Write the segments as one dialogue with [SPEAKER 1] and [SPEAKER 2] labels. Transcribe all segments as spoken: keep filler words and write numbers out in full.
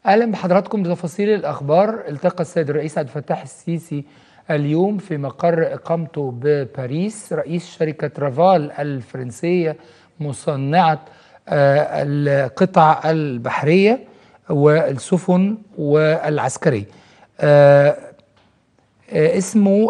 [SPEAKER 1] أهلا بحضراتكم بتفاصيل الأخبار. التقى السيد الرئيس عبد الفتاح السيسي اليوم في مقر إقامته بباريس رئيس شركة رافال الفرنسية مصنعة القطع البحرية والسفن والعسكرية. اسمه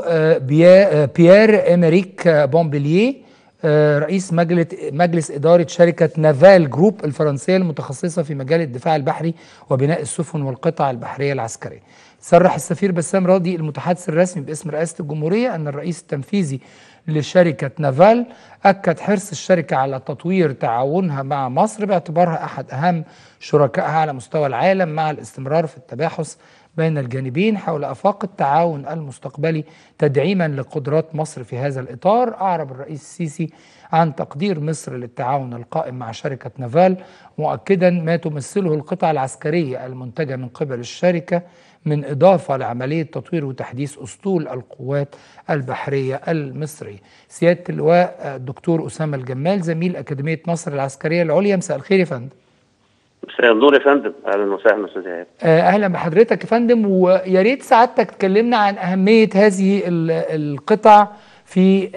[SPEAKER 1] بيير إمريك بومبلييه، رئيس مجلس إدارة شركة نافال جروب الفرنسية المتخصصة في مجال الدفاع البحري وبناء السفن والقطع البحرية العسكرية. صرح السفير بسام راضي المتحدث الرسمي باسم رئاسة الجمهورية أن الرئيس التنفيذي لشركة نافال أكد حرص الشركة على تطوير تعاونها مع مصر باعتبارها أحد أهم شركائها على مستوى العالم، مع الاستمرار في التباحث بين الجانبين حول آفاق التعاون المستقبلي تدعيما لقدرات مصر في هذا الإطار. أعرب الرئيس السيسي عن تقدير مصر للتعاون القائم مع شركة نافال، مؤكدا ما تمثله القطع العسكرية المنتجة من قبل الشركة من إضافة لعملية تطوير وتحديث أسطول القوات البحرية المصرية. سيادة اللواء الدكتور أسامة الجمال، زميل أكاديمية مصر العسكرية العليا، مساء الخير يا فندم.
[SPEAKER 2] مساء النور يا فندم، اهلا وسهلا استاذ ايهاب.
[SPEAKER 1] اهلا بحضرتك يا فندم، ويا ريت سعادتك تكلمنا عن اهميه هذه القطع في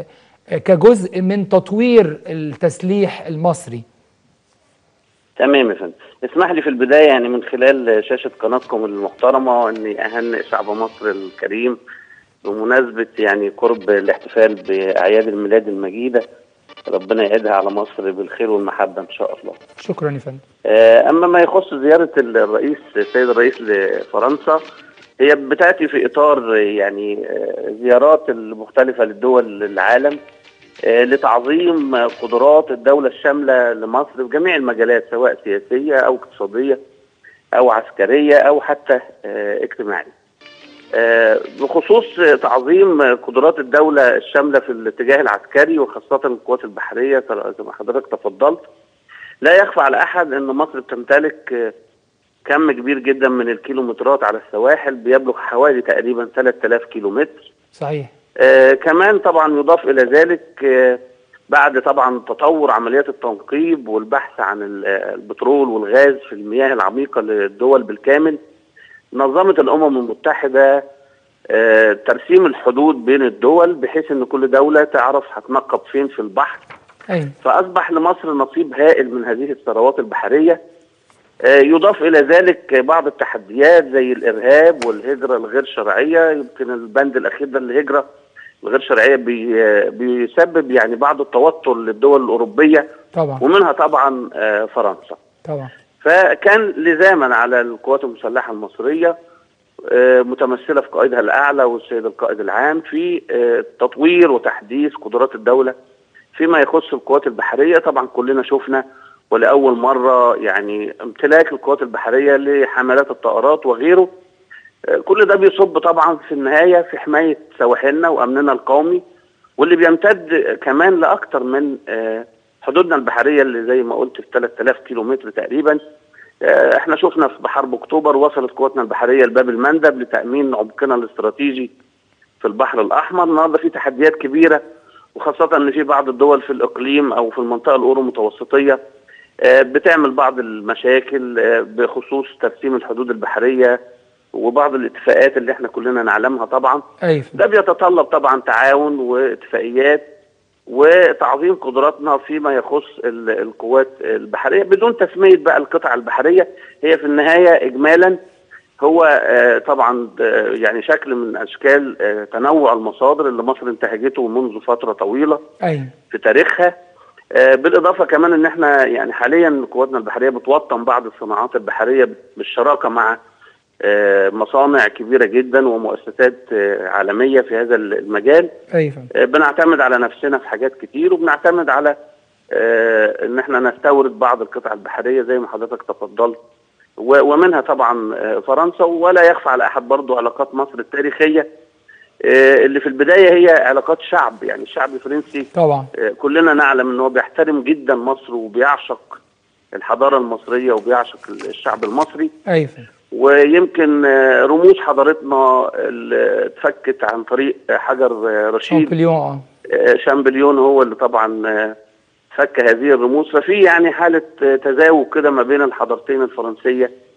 [SPEAKER 1] كجزء من تطوير التسليح المصري.
[SPEAKER 2] تمام يا فندم، اسمح لي في البدايه يعني من خلال شاشه قناتكم المحترمه اني اهنئ شعب مصر الكريم بمناسبه يعني قرب الاحتفال باعياد الميلاد المجيده. ربنا يعيدها على مصر بالخير والمحبه ان شاء الله.
[SPEAKER 1] شكرا يا فندم.
[SPEAKER 2] اما ما يخص زياره الرئيس السيد الرئيس لفرنسا، هي بتاتي في اطار يعني زيارات المختلفه للدول العالم لتعظيم قدرات الدوله الشامله لمصر في جميع المجالات، سواء سياسيه او اقتصاديه او عسكريه او حتى اجتماعيه. بخصوص تعظيم قدرات الدولة الشاملة في الاتجاه العسكري وخاصة القوات البحرية زي ما حضرتك تفضلت، لا يخفى على أحد أن مصر بتمتلك كم كبير جدا من الكيلومترات على السواحل، بيبلغ حوالي تقريبا ثلاثة آلاف كيلومتر.
[SPEAKER 1] صحيح.
[SPEAKER 2] آه كمان طبعا يضاف إلى ذلك آه بعد طبعا تطور عمليات التنقيب والبحث عن البترول والغاز في المياه العميقة للدول بالكامل، نظمت الأمم المتحدة آه ترسيم الحدود بين الدول بحيث أن كل دولة تعرف هتنقب فين في البحر.
[SPEAKER 1] أي.
[SPEAKER 2] فأصبح لمصر نصيب هائل من هذه الثروات البحرية. آه يضاف إلى ذلك بعض التحديات زي الإرهاب والهجرة الغير شرعية. يمكن البند الأخير ده الهجرة الغير شرعية بي بيسبب يعني بعض التوتر للدول الأوروبية
[SPEAKER 1] طبعا،
[SPEAKER 2] ومنها طبعا آه فرنسا.
[SPEAKER 1] طبعا.
[SPEAKER 2] فكان لزاما على القوات المسلحة المصرية متمثلة في قائدها الأعلى والسيد القائد العام في تطوير وتحديث قدرات الدولة فيما يخص القوات البحرية. طبعا كلنا شفنا ولأول مرة يعني امتلاك القوات البحرية لحملات الطائرات وغيره. كل ده بيصب طبعا في النهاية في حماية سواحلنا وأمننا القومي، واللي بيمتد كمان لأكثر من حدودنا البحرية اللي زي ما قلت في ثلاثة آلاف كيلومتر تقريبا. احنا شفنا في حرب اكتوبر وصلت قواتنا البحريه لباب المندب لتامين عمقنا الاستراتيجي في البحر الاحمر. النهارده في تحديات كبيره، وخاصه ان في بعض الدول في الاقليم او في المنطقه الاورو متوسطيه بتعمل بعض المشاكل بخصوص ترسيم الحدود البحريه وبعض الاتفاقات اللي احنا كلنا نعلمها طبعا.
[SPEAKER 1] أيوة.
[SPEAKER 2] ده بيتطلب طبعا تعاون واتفاقيات وتعظيم قدراتنا فيما يخص القوات البحرية بدون تسمية بقى القطع البحرية. هي في النهاية إجمالا هو طبعا يعني شكل من أشكال تنوع المصادر اللي مصر انتهجته منذ فترة طويلة
[SPEAKER 1] أيوة.
[SPEAKER 2] في تاريخها. بالإضافة كمان إن احنا يعني حاليا قواتنا البحرية بتوطن بعض الصناعات البحرية بالشراكة مع مصانع كبيرة جدا ومؤسسات عالمية في هذا المجال.
[SPEAKER 1] أيوة.
[SPEAKER 2] بنعتمد على نفسنا في حاجات كتير، وبنعتمد على ان احنا نستورد بعض القطع البحرية زي ما حضرتك تفضلت، ومنها طبعا فرنسا. ولا يخفى على احد برضو علاقات مصر التاريخية اللي في البداية هي علاقات شعب، يعني الشعب الفرنسي
[SPEAKER 1] طبعا
[SPEAKER 2] كلنا نعلم ان هو بيحترم جدا مصر وبيعشق الحضارة المصرية وبيعشق الشعب المصري.
[SPEAKER 1] أيوة.
[SPEAKER 2] ويمكن رموز حضارتنا اللي اتفكت عن طريق حجر رشيد
[SPEAKER 1] شامبليون
[SPEAKER 2] شامبليون هو اللي طبعا فك هذه الرموز. ففي يعني حالة تزاوج كده ما بين الحضارتين الفرنسية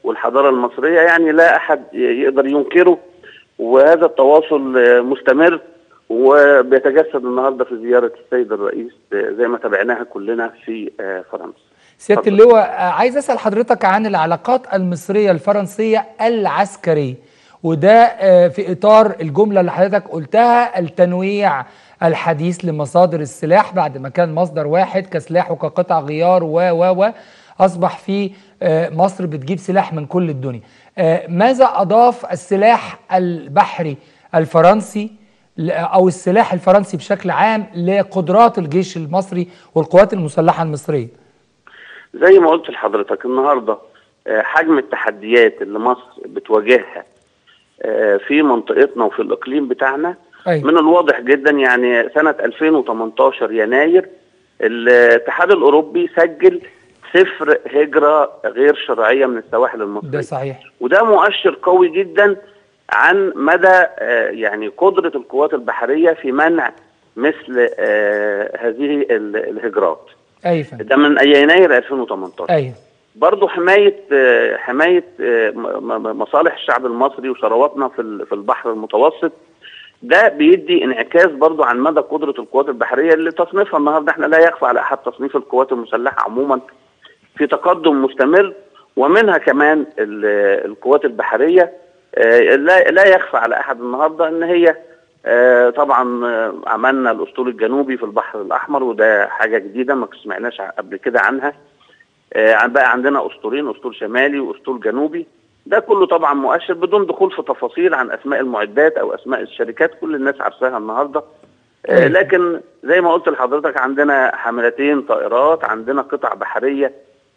[SPEAKER 2] والحضاره المصريه، يعني لا احد يقدر ينكره، وهذا التواصل مستمر وبيتجسد النهارده في زياره السيد الرئيس زي ما تابعناها كلنا في فرنسا.
[SPEAKER 1] سياده اللواء، عايز اسال حضرتك عن العلاقات المصريه الفرنسيه العسكريه، وده في اطار الجمله اللي حضرتك قلتها، التنويع الحديث لمصادر السلاح بعد ما كان مصدر واحد كسلاح وكقطع غيار و و و اصبح في مصر بتجيب سلاح من كل الدنيا. ماذا اضاف السلاح البحري الفرنسي او السلاح الفرنسي بشكل عام لقدرات الجيش المصري والقوات المسلحه المصريه؟
[SPEAKER 2] زي ما قلت لحضرتك النهارده، حجم التحديات اللي مصر بتواجهها في منطقتنا وفي الاقليم بتاعنا أي. من الواضح جدا، يعني سنه ألفين وتمنتاشر يناير الاتحاد الاوروبي سجل صفر هجره غير شرعيه من السواحل المصريه.
[SPEAKER 1] ده صحيح،
[SPEAKER 2] وده مؤشر قوي جدا عن مدى يعني قدره القوات البحريه في منع مثل هذه الهجرات.
[SPEAKER 1] ايوه
[SPEAKER 2] ده من يناير ألفين وتمنتاشر.
[SPEAKER 1] ايوه
[SPEAKER 2] برضه حمايه حمايه مصالح الشعب المصري وثرواتنا في في البحر المتوسط، ده بيدي انعكاس برضه عن مدى قدره القوات البحريه اللي تصنيفها النهارده احنا لا يخفى على احد تصنيف القوات المسلحه عموما في تقدم مستمر، ومنها كمان القوات البحريه لا لا يخفى على احد النهارده ان هي طبعا عملنا الاسطول الجنوبي في البحر الاحمر، وده حاجه جديده ما سمعناش قبل كده عنها. بقى عندنا اسطولين، اسطول شمالي واسطول جنوبي. ده كله طبعا مؤشر بدون دخول في تفاصيل عن اسماء المعدات او اسماء الشركات، كل الناس عارفاها النهارده. لكن زي ما قلت لحضرتك عندنا حاملتين طائرات، عندنا قطع بحريه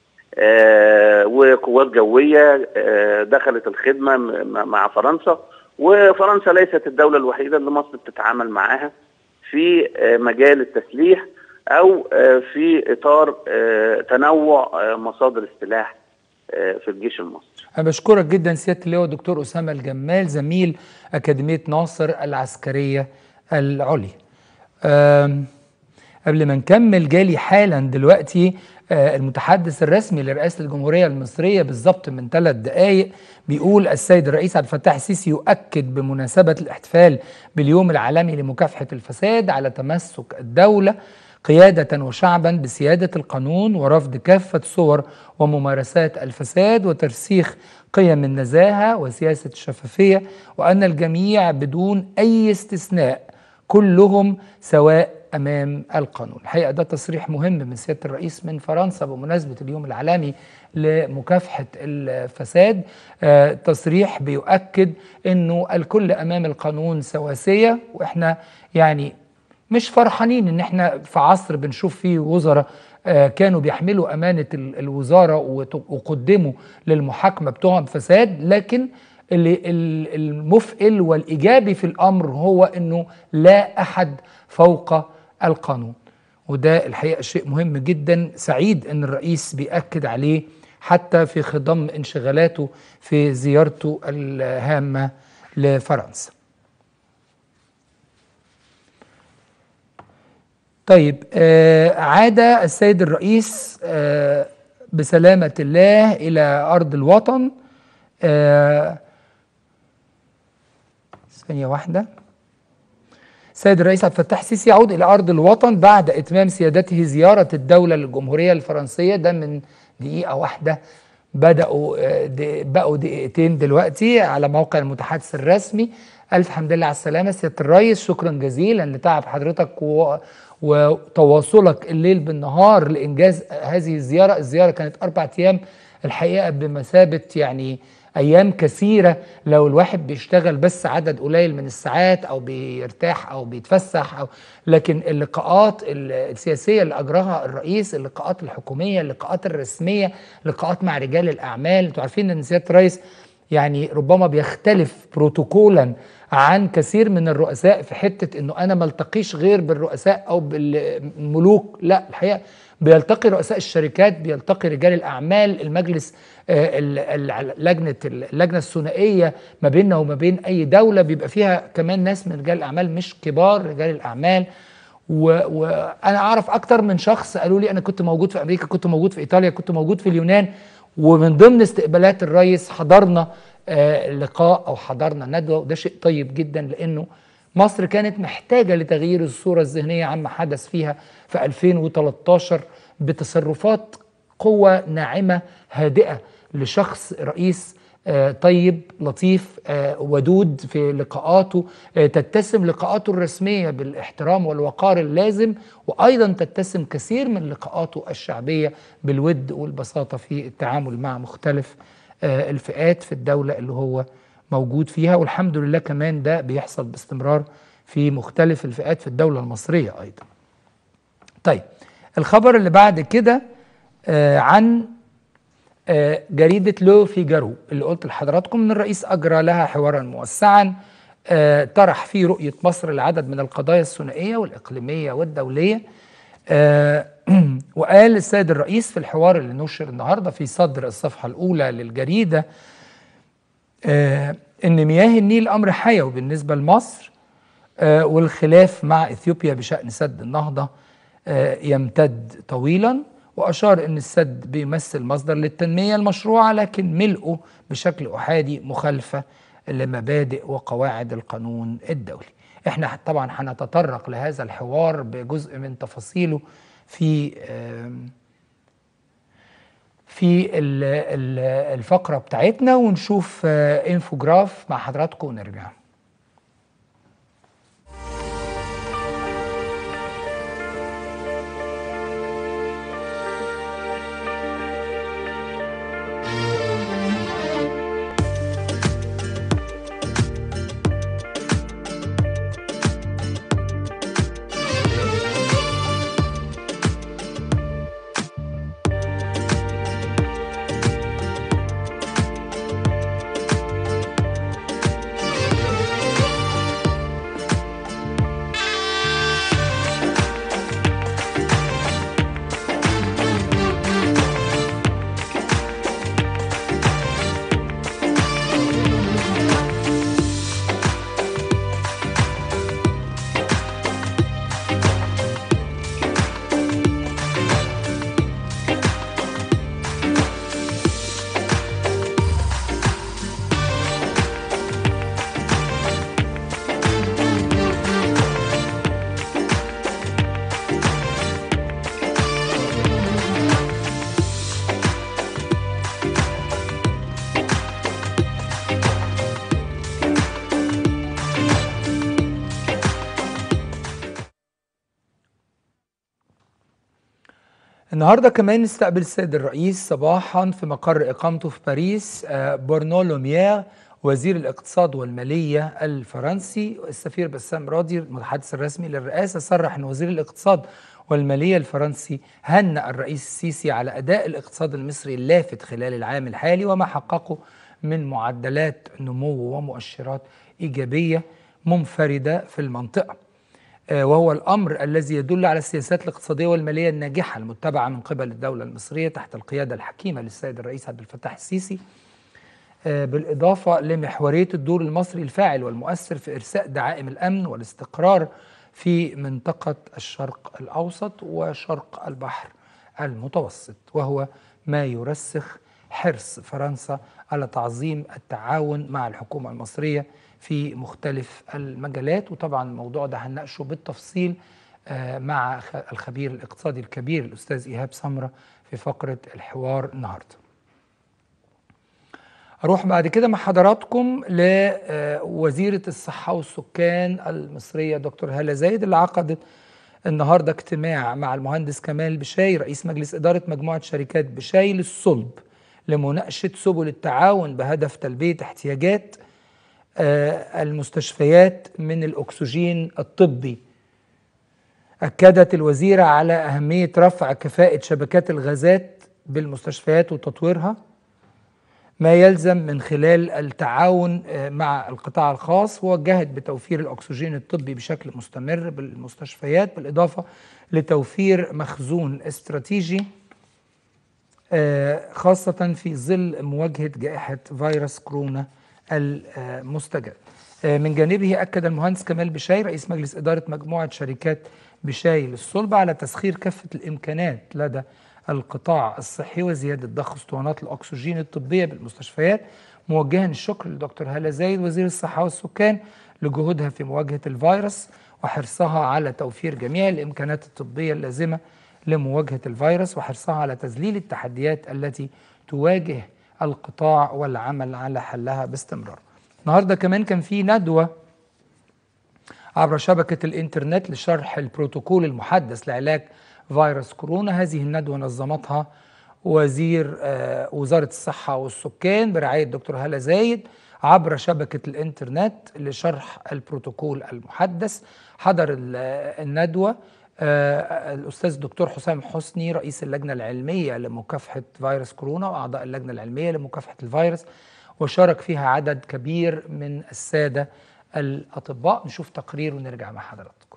[SPEAKER 2] وقوات جويه دخلت الخدمه مع فرنسا، وفرنسا ليست الدوله الوحيده اللي مصر بتتعامل معاها في مجال التسليح او في اطار تنوع مصادر السلاح في الجيش المصري.
[SPEAKER 1] أنا بشكرك جدا سيادة اللواء دكتور أسامة الجمال، زميل أكاديمية ناصر العسكرية العليا. قبل ما نكمل، جالي حالا دلوقتي المتحدث الرسمي لرئاسة الجمهورية المصرية بالضبط من ثلاث دقائق بيقول: السيد الرئيس عبد الفتاح السيسي يؤكد بمناسبة الاحتفال باليوم العالمي لمكافحة الفساد على تمسك الدولة قيادة وشعبا بسيادة القانون ورفض كافة صور وممارسات الفساد وترسيخ قيم النزاهة وسياسة الشفافية، وأن الجميع بدون أي استثناء كلهم سواء أمام القانون. الحقيقة ده تصريح مهم من سيادة الرئيس من فرنسا بمناسبة اليوم العالمي لمكافحة الفساد. آه تصريح بيؤكد أنه الكل أمام القانون سواسية، وإحنا يعني مش فرحانين ان احنا في عصر بنشوف فيه وزراء آه كانوا بيحملوا امانه الوزاره وقدموا للمحاكمه بتهم فساد، لكن اللي المفئل والايجابي في الامر هو انه لا احد فوق القانون، وده الحقيقه شيء مهم جدا. سعيد ان الرئيس بيأكد عليه حتى في خضم انشغالاته في زيارته الهامه لفرنسا. طيب، آه عاد السيد الرئيس آه بسلامة الله إلى أرض الوطن. آه ثانية واحدة. السيد الرئيس عبد الفتاح السيسي يعود إلى أرض الوطن بعد إتمام سيادته زيارة الدولة للجمهورية الفرنسية. ده من دقيقة واحدة، بدأوا آه دي بقوا دقيقتين دلوقتي على موقع المتحدث الرسمي. ألف حمد لله على السلامة سيادة الرئيس، شكرا جزيلا لتعب حضرتك و وتواصلك الليل بالنهار لإنجاز هذه الزيارة. الزيارة كانت أربع أيام، الحقيقة بمثابة يعني أيام كثيرة لو الواحد بيشتغل بس عدد قليل من الساعات أو بيرتاح أو بيتفسح أو لكن اللقاءات السياسية اللي أجراها الرئيس، اللقاءات الحكومية، اللقاءات الرسمية، لقاءات مع رجال الأعمال. أنتوا عارفين أن سيادة الرئيس يعني ربما بيختلف بروتوكولا عن كثير من الرؤساء في حتة انه انا ما التقيش غير بالرؤساء او بالملوك، لا الحقيقة بيلتقي رؤساء الشركات، بيلتقي رجال الاعمال، المجلس اللجنة اللجنة الثنائية ما بيننا وما بين اي دولة بيبقى فيها كمان ناس من رجال الاعمال مش كبار رجال الاعمال. وانا اعرف اكتر من شخص قالوا لي انا كنت موجود في امريكا، كنت موجود في ايطاليا، كنت موجود في اليونان، ومن ضمن استقبالات الرئيس حضرنا آه لقاء أو حضرنا ندوة، وده شيء طيب جدا، لأنه مصر كانت محتاجة لتغيير الصورة الذهنية عما حدث فيها في ألفين وثلاثة عشر بتصرفات قوة ناعمة هادئة لشخص رئيس آه طيب لطيف آه ودود في لقاءاته، آه تتسم لقاءاته الرسمية بالاحترام والوقار اللازم، وأيضا تتسم كثير من لقاءاته الشعبية بالود والبساطة في التعامل مع مختلف آه الفئات في الدولة اللي هو موجود فيها. والحمد لله كمان ده بيحصل باستمرار في مختلف الفئات في الدولة المصرية أيضا. طيب الخبر اللي بعد كده آه عن آه جريدة لو فيجارو اللي قلت لحضراتكم ان الرئيس اجرى لها حوارا موسعا آه طرح فيه رؤية مصر لعدد من القضايا الثنائية والاقليمية والدولية. آه وقال السيد الرئيس في الحوار اللي نشر النهارده في صدر الصفحة الاولى للجريدة آه ان مياه النيل امر حيوي بالنسبة لمصر، آه والخلاف مع اثيوبيا بشأن سد النهضة آه يمتد طويلا، وأشار أن السد بيمثل مصدر للتنمية المشروعة لكن ملئه بشكل أحادي مخالفة لمبادئ وقواعد القانون الدولي. احنا طبعا هنتطرق لهذا الحوار بجزء من تفاصيله في في الفقرة بتاعتنا، ونشوف انفوجراف مع حضراتكم ونرجع. النهارده كمان استقبل السيد الرئيس صباحا في مقر اقامته في باريس برنو لوميير وزير الاقتصاد والماليه الفرنسي. السفير بسام راضي المتحدث الرسمي للرئاسه صرح ان وزير الاقتصاد والماليه الفرنسي هنأ الرئيس السيسي على اداء الاقتصاد المصري اللافت خلال العام الحالي وما حققه من معدلات نمو ومؤشرات ايجابيه منفرده في المنطقه، وهو الأمر الذي يدل على السياسات الاقتصادية والمالية الناجحة المتبعة من قبل الدولة المصرية تحت القيادة الحكيمة للسيد الرئيس عبد الفتاح السيسي، بالإضافة لمحورية الدور المصري الفاعل والمؤثر في إرساء دعائم الأمن والاستقرار في منطقة الشرق الأوسط وشرق البحر المتوسط، وهو ما يرسخ حرص فرنسا على تعظيم التعاون مع الحكومة المصرية في مختلف المجالات. وطبعا الموضوع ده هنناقشه بالتفصيل مع الخبير الاقتصادي الكبير الأستاذ إيهاب سمرة في فقرة الحوار النهارده. أروح بعد كده مع حضراتكم لوزيرة الصحة والسكان المصرية دكتور هالة زايد اللي عقدت النهارده اجتماع مع المهندس كمال بشاي رئيس مجلس إدارة مجموعة شركات بشاي للصلب لمناقشة سبل التعاون بهدف تلبية احتياجات المستشفيات من الأكسجين الطبي. أكدت الوزيرة على أهمية رفع كفاءة شبكات الغازات بالمستشفيات وتطويرها، ما يلزم من خلال التعاون مع القطاع الخاص، ووجهت بتوفير الأكسجين الطبي بشكل مستمر بالمستشفيات، بالإضافة لتوفير مخزون استراتيجي خاصة في ظل مواجهة جائحة فيروس كورونا المستجد. من جانبه أكد المهندس كمال بشاي رئيس مجلس إدارة مجموعة شركات بشاي للصلب على تسخير كافة الإمكانات لدى القطاع الصحي وزيادة ضخ اسطوانات الأكسجين الطبية بالمستشفيات، موجها الشكر لدكتور هالة زايد وزير الصحة والسكان لجهودها في مواجهة الفيروس وحرصها على توفير جميع الإمكانات الطبية اللازمة لمواجهة الفيروس وحرصها على تذليل التحديات التي تواجه القطاع والعمل على حلها باستمرار. النهارده كمان كان في ندوة عبر شبكة الإنترنت لشرح البروتوكول المحدث لعلاج فيروس كورونا. هذه الندوة نظمتها وزير آه وزارة الصحة والسكان برعاية دكتور هالة زايد عبر شبكة الإنترنت لشرح البروتوكول المحدث. حضر الندوة آه الأستاذ الدكتور حسام حسني رئيس اللجنة العلمية لمكافحة فيروس كورونا وأعضاء اللجنة العلمية لمكافحة الفيروس، وشارك فيها عدد كبير من السادة الأطباء. نشوف تقرير ونرجع مع حضراتكم.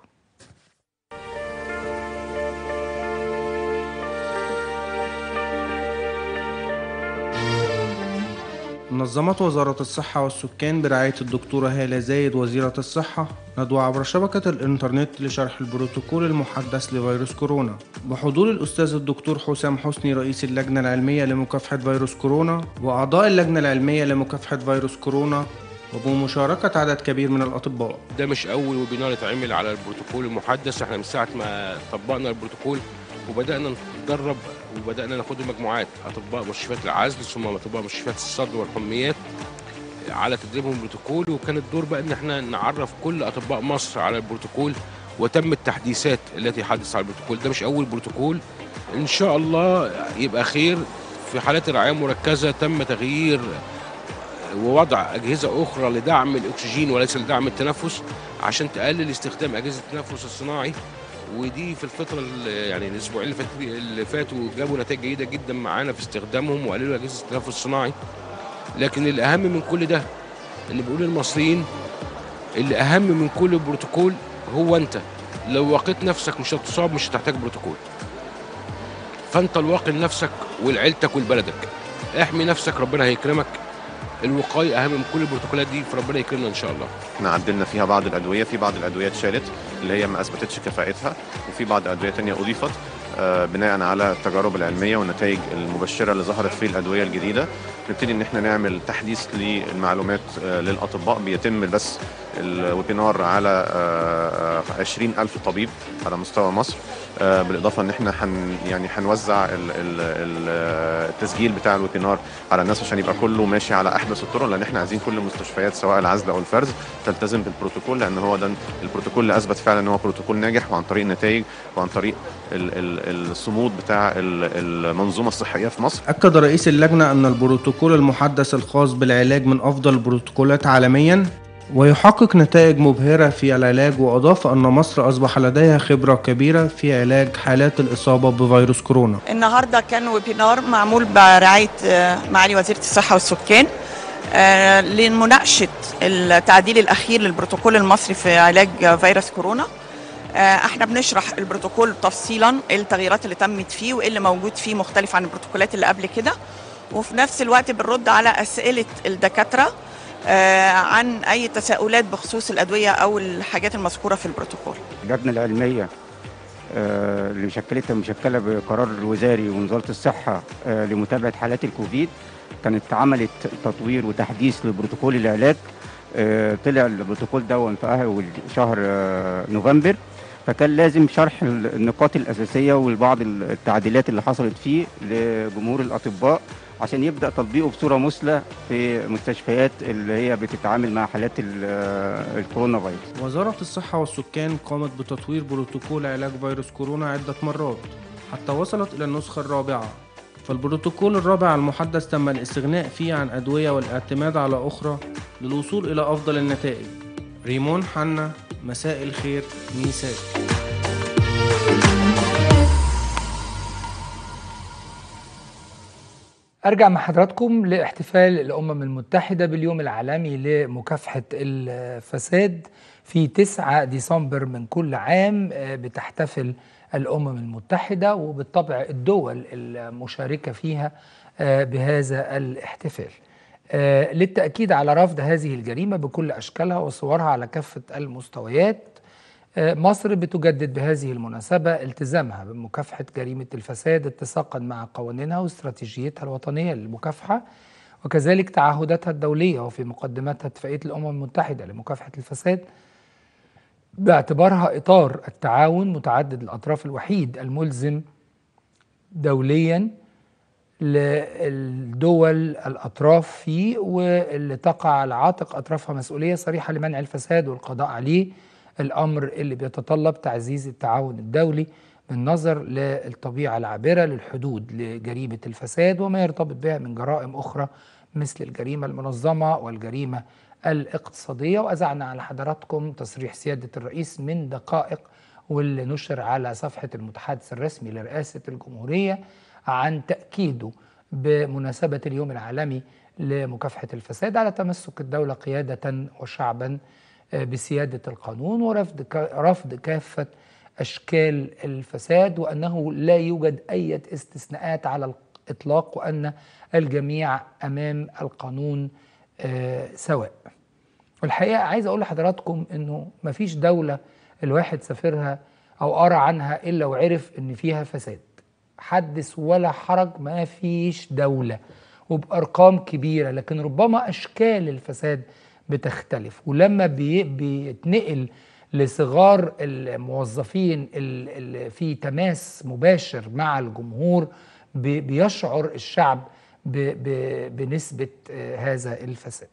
[SPEAKER 3] نظمت وزارة الصحة والسكان برعاية الدكتورة هالة زايد وزيرة الصحة ندوة عبر شبكة الإنترنت لشرح البروتوكول المحدث لفيروس كورونا بحضور الأستاذ الدكتور حسام حسني رئيس اللجنة العلمية لمكافحة فيروس كورونا وأعضاء اللجنة العلمية لمكافحة فيروس كورونا وبمشاركة عدد كبير من الأطباء.
[SPEAKER 4] ده مش أول ويبينار اتعمل على البروتوكول المحدث، احنا من ساعة ما طبقنا البروتوكول وبدأنا نتدرب وبدأنا ناخد مجموعات أطباء مستشفيات العزل ثم أطباء مستشفيات الصدر والحميات على تدريبهم البروتوكول، وكان الدور بقى إن احنا نعرف كل أطباء مصر على البروتوكول وتم التحديثات التي حدثت على البروتوكول. ده مش أول بروتوكول، إن شاء الله يبقى خير. في حالات الرعاية المركزة تم تغيير ووضع أجهزة أخرى لدعم الأكسجين وليس لدعم التنفس عشان تقلل استخدام أجهزة التنفس الصناعي، ودي في الفترة يعني الأسبوعين اللي فاتوا جابوا نتائج جيدة جدا معانا في استخدامهم وقللوا أجهزة التنفس الصناعي. لكن الأهم من كل ده إن بيقول للمصريين اللي أهم من كل بروتوكول هو أنت. لو وقيت نفسك مش هتصاب، مش هتحتاج بروتوكول. فأنت الواقي لنفسك ولعيلتك ولبلدك. احمي نفسك ربنا هيكرمك. الوقايه اهم من كل البروتوكولات دي، فربنا يكرمنا ان شاء الله.
[SPEAKER 5] احنا عدلنا فيها بعض الادويه، في بعض الادويه اتشالت اللي هي ما اثبتتش كفاءتها، وفي بعض ادويه ثانيه اضيفت آه بناء على التجارب العلميه والنتائج المبشره اللي ظهرت في الادويه الجديده. نبتدي ان احنا نعمل تحديث للمعلومات آه للاطباء. بيتم بس الويبينار على آه عشرين ألف طبيب على مستوى مصر، آه بالاضافه ان احنا حن يعني هنوزع التسجيل بتاع الويبينار على الناس عشان يبقى كله ماشي على احدث الطرق، لان احنا عايزين كل المستشفيات سواء العزل او الفرز تلتزم بالبروتوكول، لان هو ده البروتوكول اللي اثبت فعلا ان هو بروتوكول ناجح، وعن طريق النتائج وعن طريق الصمود بتاع المنظومه الصحيه في مصر.
[SPEAKER 3] اكد رئيس اللجنه ان البروتوكول المحدث الخاص بالعلاج من افضل البروتوكولات عالميا ويحقق نتائج مبهرة في العلاج، وأضاف أن مصر أصبح لديها خبرة كبيرة في علاج حالات الإصابة بفيروس كورونا.
[SPEAKER 6] النهاردة كان ويبينار معمول برعاية معالي وزيرة الصحة والسكان لمناقشة التعديل الأخير للبروتوكول المصري في علاج فيروس كورونا. احنا بنشرح البروتوكول تفصيلا، التغييرات اللي تمت فيه وايه اللي موجود فيه مختلف عن البروتوكولات اللي قبل كده، وفي نفس الوقت بنرد على أسئلة الدكاترة آه عن أي تساؤلات بخصوص الأدوية أو الحاجات المذكورة في البروتوكول.
[SPEAKER 7] اللجنة العلمية آه اللي مشكلتها مشكلة بقرار وزاري ووزارة الصحة آه لمتابعة حالات الكوفيد، كانت عملت تطوير وتحديث لبروتوكول العلاج. آه طلع البروتوكول ده في أول شهر آه نوفمبر، فكان لازم شرح النقاط الأساسية وبعض التعديلات اللي حصلت فيه لجمهور الأطباء عشان يبدأ تطبيقه بصورة مثلى في مستشفيات اللي هي بتتعامل مع حالات الكورونا فيروس.
[SPEAKER 3] وزارة الصحة والسكان قامت بتطوير بروتوكول علاج فيروس كورونا عدة مرات حتى وصلت إلى النسخة الرابعة. فالبروتوكول الرابع المحدث تم الاستغناء فيه عن أدوية والاعتماد على أخرى للوصول إلى أفضل النتائج. ريمون حنا، مساء الخير، ميساء.
[SPEAKER 1] أرجع مع حضراتكم لاحتفال الأمم المتحدة باليوم العالمي لمكافحة الفساد. في تسعة ديسمبر من كل عام بتحتفل الأمم المتحدة، وبالطبع الدول المشاركة فيها بهذا الاحتفال للتأكيد على رفض هذه الجريمة بكل أشكالها وصورها على كافة المستويات. مصر بتجدد بهذه المناسبة التزامها بمكافحة جريمة الفساد اتساقا مع قوانينها واستراتيجيتها الوطنية للمكافحة، وكذلك تعهداتها الدولية وفي مقدمتها اتفاقية الأمم المتحدة لمكافحة الفساد، باعتبارها إطار التعاون متعدد الأطراف الوحيد الملزم دوليا للدول الأطراف فيه، واللي تقع على عاتق أطرافها مسؤولية صريحة لمنع الفساد والقضاء عليه، الأمر اللي بيتطلب تعزيز التعاون الدولي بالنظر للطبيعة العابرة للحدود لجريمة الفساد وما يرتبط بها من جرائم أخرى مثل الجريمة المنظمة والجريمة الاقتصادية. وأذعنا على حضراتكم تصريح سيادة الرئيس من دقائق واللي نشر على صفحة المتحدث الرسمي لرئاسة الجمهورية عن تأكيده بمناسبة اليوم العالمي لمكافحة الفساد على تمسك الدولة قيادة وشعبا بسيادة القانون ورفض رفض كافة أشكال الفساد، وأنه لا يوجد أي استثناءات على الإطلاق، وأن الجميع أمام القانون سواء. والحقيقة عايز أقول لحضراتكم أنه مفيش دولة الواحد سافرها أو قرأ عنها إلا وعرف أن فيها فساد، حدث ولا حرج، ما فيش دولة وبأرقام كبيرة، لكن ربما أشكال الفساد بتختلف. ولما بي بيتنقل لصغار الموظفين اللي في تماس مباشر مع الجمهور بيشعر الشعب بنسبة هذا الفساد.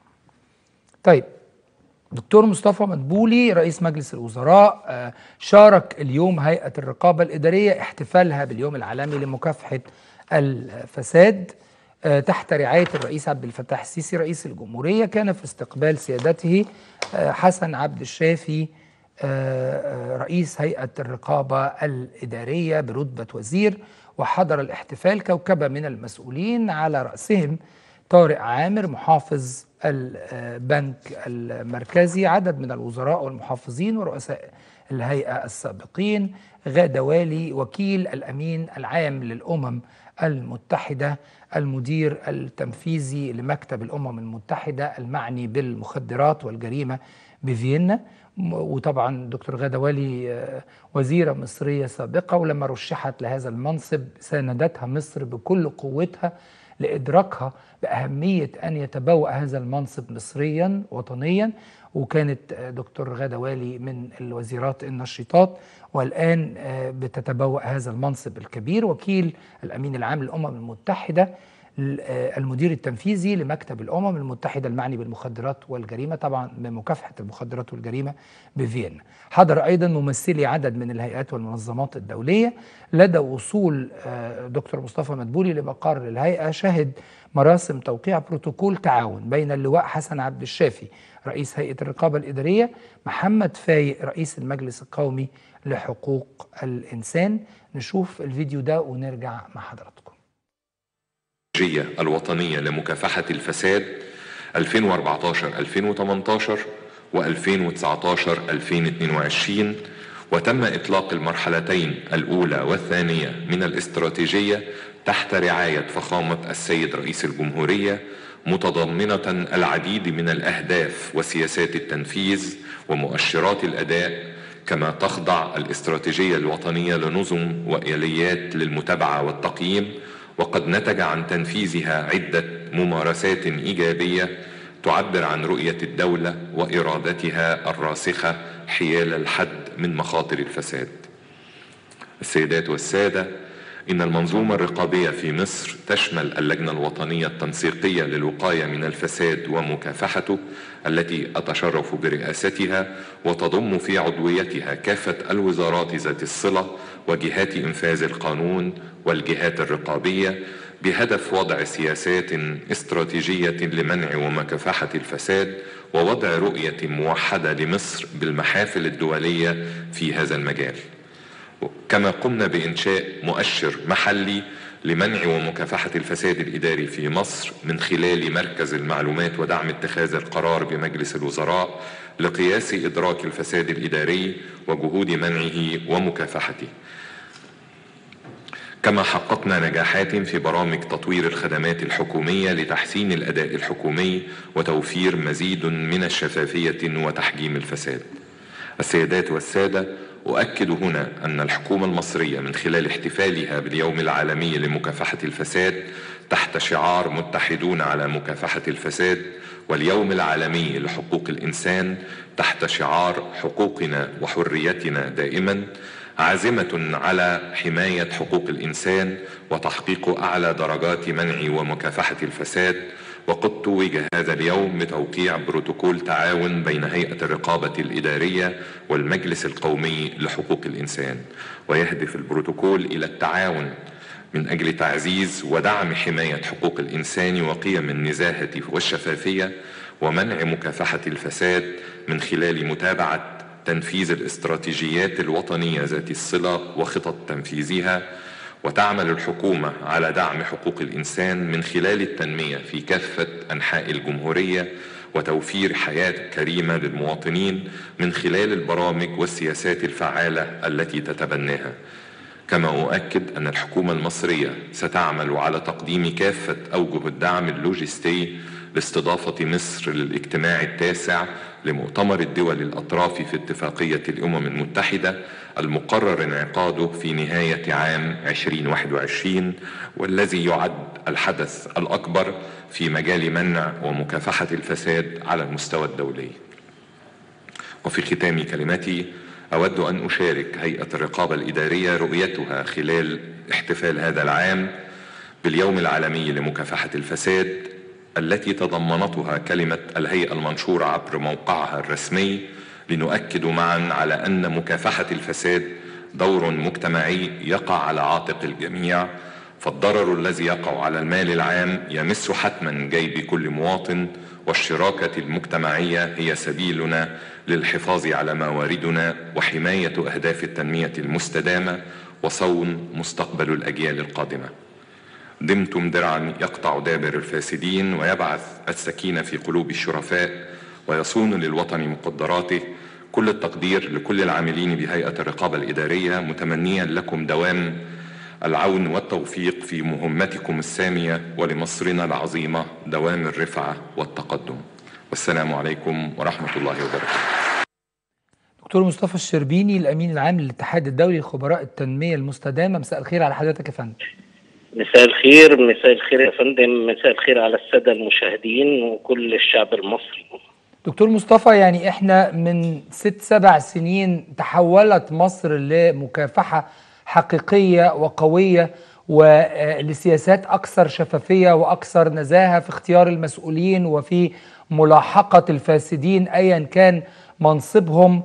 [SPEAKER 1] طيب، دكتور مصطفى مدبولي رئيس مجلس الوزراء شارك اليوم هيئة الرقابة الإدارية احتفالها باليوم العالمي لمكافحة الفساد تحت رعاية الرئيس عبد الفتاح السيسي رئيس الجمهورية. كان في استقبال سيادته حسن عبد الشافي رئيس هيئة الرقابة الإدارية برتبة وزير، وحضر الاحتفال كوكبة من المسؤولين على رأسهم طارق عامر محافظ البنك المركزي، عدد من الوزراء والمحافظين ورؤساء الهيئة السابقين، غادة والي وكيل الأمين العام للأمم المتحدة، المدير التنفيذي لمكتب الأمم المتحدة المعني بالمخدرات والجريمة بفيينا، وطبعا دكتور غادة والي وزيرة مصرية سابقة، ولما رشحت لهذا المنصب ساندتها مصر بكل قوتها لإدراكها بأهمية أن يتبوأ هذا المنصب مصريا وطنيا، وكانت دكتور غادة والي من الوزيرات النشيطات، والآن بتتبوأ هذا المنصب الكبير. وكيل الأمين العام للأمم المتحدة، المدير التنفيذي لمكتب الأمم المتحدة المعني بالمخدرات والجريمة، طبعا بمكافحة المخدرات والجريمة بفيينا. حضر أيضا ممثلي عدد من الهيئات والمنظمات الدولية. لدى وصول دكتور مصطفى مدبولي لمقر الهيئة شهد مراسم توقيع بروتوكول تعاون بين اللواء حسن عبد الشافي رئيس هيئة الرقابة الإدارية، محمد فايق رئيس المجلس القومي لحقوق الإنسان. نشوف الفيديو ده ونرجع مع حضراتكم.
[SPEAKER 8] الاستراتيجية الوطنية لمكافحة الفساد ألفين وأربعتاشر ألفين وتمنتاشر وألفين وتسعتاشر ألفين واثنين وعشرين، وتم إطلاق المرحلتين الأولى والثانية من الاستراتيجية تحت رعاية فخامة السيد رئيس الجمهورية، متضمنة العديد من الأهداف وسياسات التنفيذ ومؤشرات الأداء، كما تخضع الاستراتيجية الوطنية لنظم وآليات للمتابعة والتقييم، وقد نتج عن تنفيذها عدة ممارسات إيجابية تعبر عن رؤية الدولة وإرادتها الراسخة حيال الحد من مخاطر الفساد. السيدات والسادة، إن المنظومة الرقابية في مصر تشمل اللجنة الوطنية التنسيقية للوقاية من الفساد ومكافحته التي أتشرف برئاستها، وتضم في عضويتها كافة الوزارات ذات الصلة وجهات إنفاذ القانون والجهات الرقابية، بهدف وضع سياسات استراتيجية لمنع ومكافحة الفساد ووضع رؤية موحدة لمصر بالمحافل الدولية في هذا المجال. كما قمنا بإنشاء مؤشر محلي لمنع ومكافحة الفساد الإداري في مصر من خلال مركز المعلومات ودعم اتخاذ القرار بمجلس الوزراء لقياس إدراك الفساد الإداري وجهود منعه ومكافحته. كما حققنا نجاحات في برامج تطوير الخدمات الحكومية لتحسين الأداء الحكومي وتوفير مزيد من الشفافية وتحجيم الفساد. السيدات والسادة، أؤكد هنا أن الحكومة المصرية من خلال احتفالها باليوم العالمي لمكافحة الفساد تحت شعار متحدون على مكافحة الفساد، واليوم العالمي لحقوق الإنسان تحت شعار حقوقنا وحريتنا دائما، عازمة على حماية حقوق الإنسان وتحقيق أعلى درجات منع ومكافحة الفساد. وقد توج هذا اليوم بتوقيع بروتوكول تعاون بين هيئة الرقابة الإدارية والمجلس القومي لحقوق الإنسان، ويهدف البروتوكول إلى التعاون من أجل تعزيز ودعم حماية حقوق الإنسان وقيم النزاهة والشفافية ومنع مكافحة الفساد من خلال متابعة تنفيذ الاستراتيجيات الوطنية ذات الصلة وخطط تنفيذها. وتعمل الحكومة على دعم حقوق الإنسان من خلال التنمية في كافة أنحاء الجمهورية وتوفير حياة كريمة للمواطنين من خلال البرامج والسياسات الفعالة التي تتبناها. كما أؤكد أن الحكومة المصرية ستعمل على تقديم كافة أوجه الدعم اللوجستي لاستضافة مصر للاجتماع التاسع لمؤتمر الدول الأطراف في اتفاقية الأمم المتحدة المقرر انعقاده في نهاية عام ألفين وواحد وعشرين، والذي يعد الحدث الأكبر في مجال منع ومكافحة الفساد على المستوى الدولي. وفي ختام كلمتي أود أن أشارك هيئة الرقابة الإدارية رؤيتها خلال احتفال هذا العام باليوم العالمي لمكافحة الفساد، التي تضمنتها كلمة الهيئة المنشورة عبر موقعها الرسمي، لنؤكد معا على أن مكافحة الفساد دور مجتمعي يقع على عاتق الجميع، فالضرر الذي يقع على المال العام يمس حتما جيب كل مواطن، والشراكة المجتمعية هي سبيلنا للحفاظ على مواردنا وحماية أهداف التنمية المستدامة وصون مستقبل الأجيال القادمة. دمتم درعا يقطع دابر الفاسدين ويبعث السكينة في قلوب الشرفاء ويصون للوطن مقدراته. كل التقدير لكل العاملين بهيئة الرقابة الإدارية، متمنيا لكم دوام العون والتوفيق في مهمتكم السامية، ولمصرنا العظيمة دوام الرفعة والتقدم. والسلام عليكم ورحمة الله وبركاته.
[SPEAKER 1] دكتور مصطفى الشربيني، الأمين العام للاتحاد الدولي لخبراء التنمية المستدامة، مساء الخير على حضرتك يا فندم.
[SPEAKER 9] مساء الخير. مساء الخير يا فندم. مساء الخير على السادة المشاهدين وكل الشعب المصري.
[SPEAKER 1] دكتور مصطفى، يعني احنا من ست سبع سنين تحولت مصر لمكافحة حقيقية وقوية ولسياسات أكثر شفافية وأكثر نزاهة في اختيار المسؤولين وفي ملاحقة الفاسدين أيا كان منصبهم،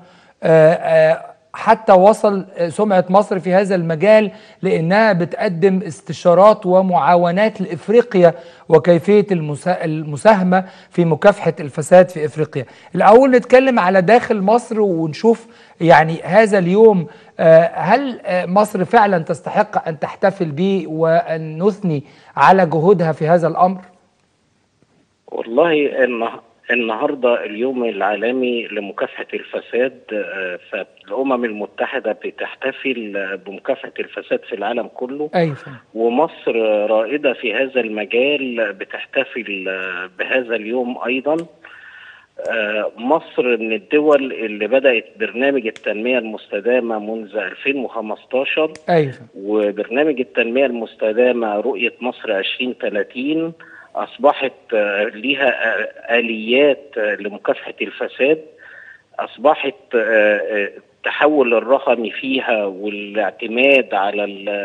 [SPEAKER 1] حتى وصل سمعة مصر في هذا المجال لأنها بتقدم استشارات ومعاونات لإفريقيا وكيفية المساهمة في مكافحة الفساد في إفريقيا. الأول نتكلم على داخل مصر ونشوف يعني هذا اليوم، هل مصر فعلا تستحق أن تحتفل به وأن نثني على جهودها في هذا الأمر؟
[SPEAKER 9] والله النهارده اليوم العالمي لمكافحة الفساد، فالأمم المتحدة بتحتفل بمكافحة الفساد في العالم كله.
[SPEAKER 1] أيوة.
[SPEAKER 9] ومصر رائدة في هذا المجال بتحتفل بهذا اليوم أيضا. مصر من الدول اللي بدأت برنامج التنمية المستدامة منذ ألفين وخمستاشر.
[SPEAKER 1] أيوة.
[SPEAKER 9] وبرنامج التنمية المستدامة رؤية مصر عشرين ثلاثين أصبحت لها آليات لمكافحة الفساد، أصبحت التحول الرقمي فيها والاعتماد على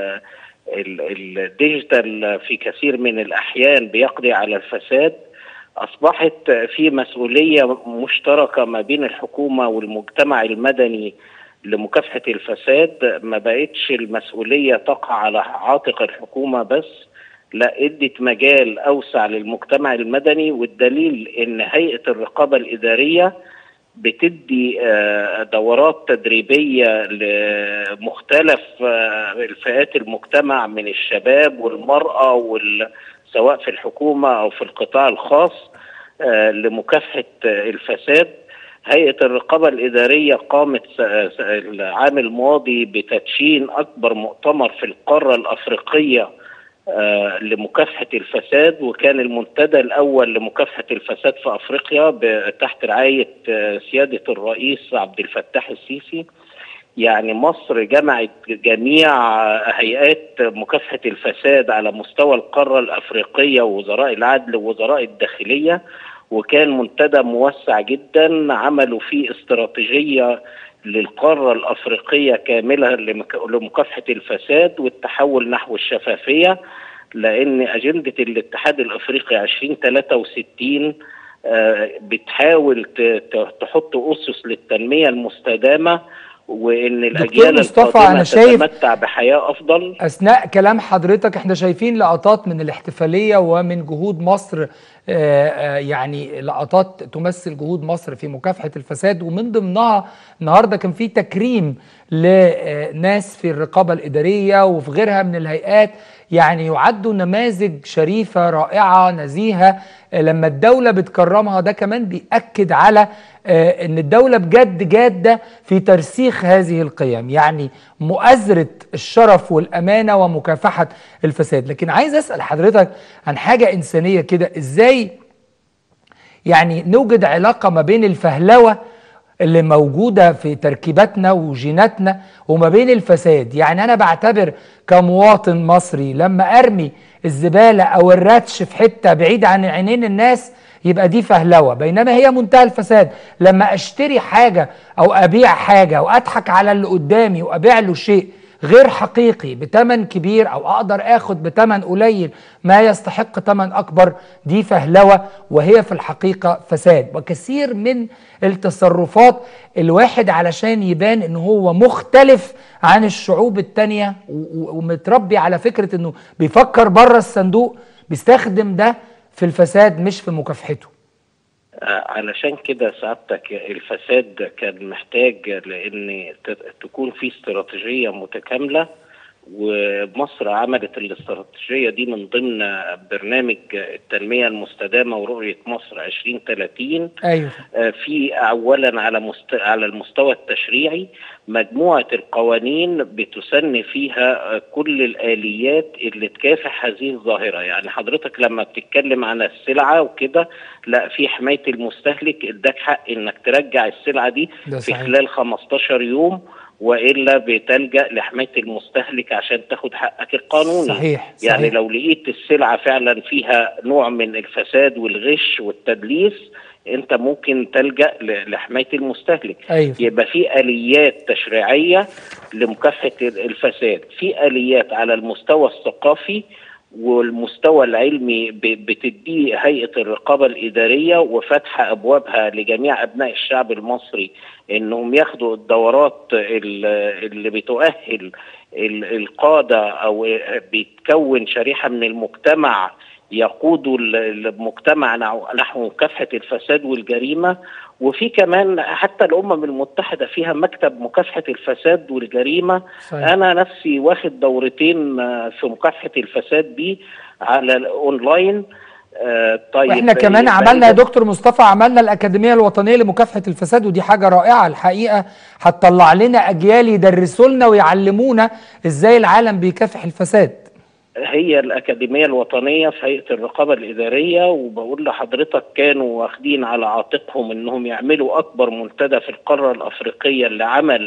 [SPEAKER 9] الديجيتال في كثير من الأحيان بيقضي على الفساد. أصبحت في مسؤولية مشتركة ما بين الحكومة والمجتمع المدني لمكافحة الفساد، ما بقتش المسؤولية تقع على عاتق الحكومة بس، لا، ادت مجال اوسع للمجتمع المدني. والدليل ان هيئة الرقابة الإدارية بتدي دورات تدريبية لمختلف الفئات المجتمع من الشباب والمرأة سواء في الحكومة او في القطاع الخاص لمكافحة الفساد. هيئة الرقابة الإدارية قامت العام الماضي بتدشين أكبر مؤتمر في القارة الأفريقية آه لمكافحة الفساد، وكان المنتدى الأول لمكافحة الفساد في أفريقيا تحت رعاية آه سيادة الرئيس عبد الفتاح السيسي. يعني مصر جمعت جميع هيئات مكافحة الفساد على مستوى القارة الأفريقية ووزراء العدل ووزراء الداخلية، وكان منتدى موسع جدا عملوا فيه استراتيجية للقارة الأفريقية كاملة لمكافحة الفساد والتحول نحو الشفافية، لأن أجندة الاتحاد الأفريقي عشرين ثلاثة وستين بتحاول تحط أسس للتنمية المستدامة، وان الاجيال القادمه تتمتع بحياه افضل.
[SPEAKER 1] اثناء كلام حضرتك احنا شايفين لقطات من الاحتفاليه ومن جهود مصر، يعني لقطات تمثل جهود مصر في مكافحه الفساد، ومن ضمنها النهارده كان في تكريم لناس في الرقابه الاداريه وفي غيرها من الهيئات، يعني يعدوا نماذج شريفه رائعه نزيهه لما الدوله بتكرمها. ده كمان بيأكد على ان الدولة بجد جادة في ترسيخ هذه القيم، يعني مؤازرة الشرف والأمانة ومكافحة الفساد. لكن عايز أسأل حضرتك عن حاجة إنسانية كده، إزاي يعني نوجد علاقة ما بين الفهلوة اللي موجودة في تركيباتنا وجيناتنا وما بين الفساد؟ يعني أنا بعتبر كمواطن مصري لما أرمي الزبالة أو الراتش في حتة بعيد عن عينين الناس يبقى دي فهلوة، بينما هي منتهى الفساد لما اشتري حاجة او ابيع حاجة واضحك على اللي قدامي وابيع له شيء غير حقيقي بتمن كبير او اقدر اخد بتمن قليل ما يستحق تمن اكبر، دي فهلوة وهي في الحقيقة فساد. وكثير من التصرفات الواحد علشان يبان انه هو مختلف عن الشعوب التانية ومتربي على فكرة انه بيفكر بره الصندوق بيستخدم ده في الفساد مش في مكافحته.
[SPEAKER 9] علشان كده سعادتك الفساد كان محتاج لان تكون في استراتيجية متكاملة، ومصر عملت الاستراتيجية دي من ضمن برنامج التنمية المستدامة ورؤية مصر عشرين ثلاثين.
[SPEAKER 1] أيوة.
[SPEAKER 9] في اولا على مست... على المستوى التشريعي مجموعة القوانين بتسن فيها كل الآليات اللي تكافح هذه الظاهرة. يعني حضرتك لما بتتكلم عن السلعة وكده، لا، في حماية المستهلك اداك حق انك ترجع السلعة دي في خلال خمستاشر يوم، وإلا بتلجأ لحماية المستهلك عشان تاخد حقك القانوني.
[SPEAKER 1] صحيح.
[SPEAKER 9] يعني
[SPEAKER 1] صحيح.
[SPEAKER 9] لو لقيت السلعة فعلا فيها نوع من الفساد والغش والتدليس انت ممكن تلجأ لحماية المستهلك.
[SPEAKER 1] أيوة.
[SPEAKER 9] يبقى في آليات تشريعية لمكافحة الفساد، في آليات على المستوى الثقافي والمستوى العلمي بتديه هيئة الرقابة الإدارية وفتح أبوابها لجميع أبناء الشعب المصري إنهم ياخدوا الدورات اللي بتؤهل القادة أو بتكون شريحة من المجتمع يقودوا المجتمع نحو مكافحة الفساد والجريمة. وفي كمان حتى الأمم المتحدة فيها مكتب مكافحة الفساد والجريمة. صحيح. أنا نفسي واخد دورتين في مكافحة الفساد دي على الأونلاين.
[SPEAKER 1] آه طيب، واحنا كمان عملنا يا دكتور مصطفى عملنا الأكاديمية الوطنية لمكافحة الفساد، ودي حاجة رائعة الحقيقة، هتطلع لنا أجيال يدرسوا لنا ويعلمونا إزاي العالم بيكافح الفساد.
[SPEAKER 9] هي الأكاديمية الوطنية في هيئة الرقابة الإدارية، وبقول لحضرتك كانوا واخدين على عاتقهم إنهم يعملوا أكبر منتدى في القارة الأفريقية اللي عمل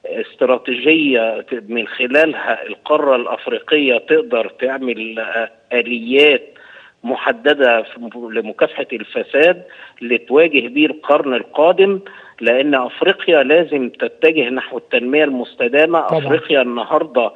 [SPEAKER 9] استراتيجية من خلالها القارة الأفريقية تقدر تعمل آليات محددة لمكافحة الفساد لتواجه بيه القرن القادم، لأن أفريقيا لازم تتجه نحو التنمية المستدامة. طبعا. أفريقيا النهاردة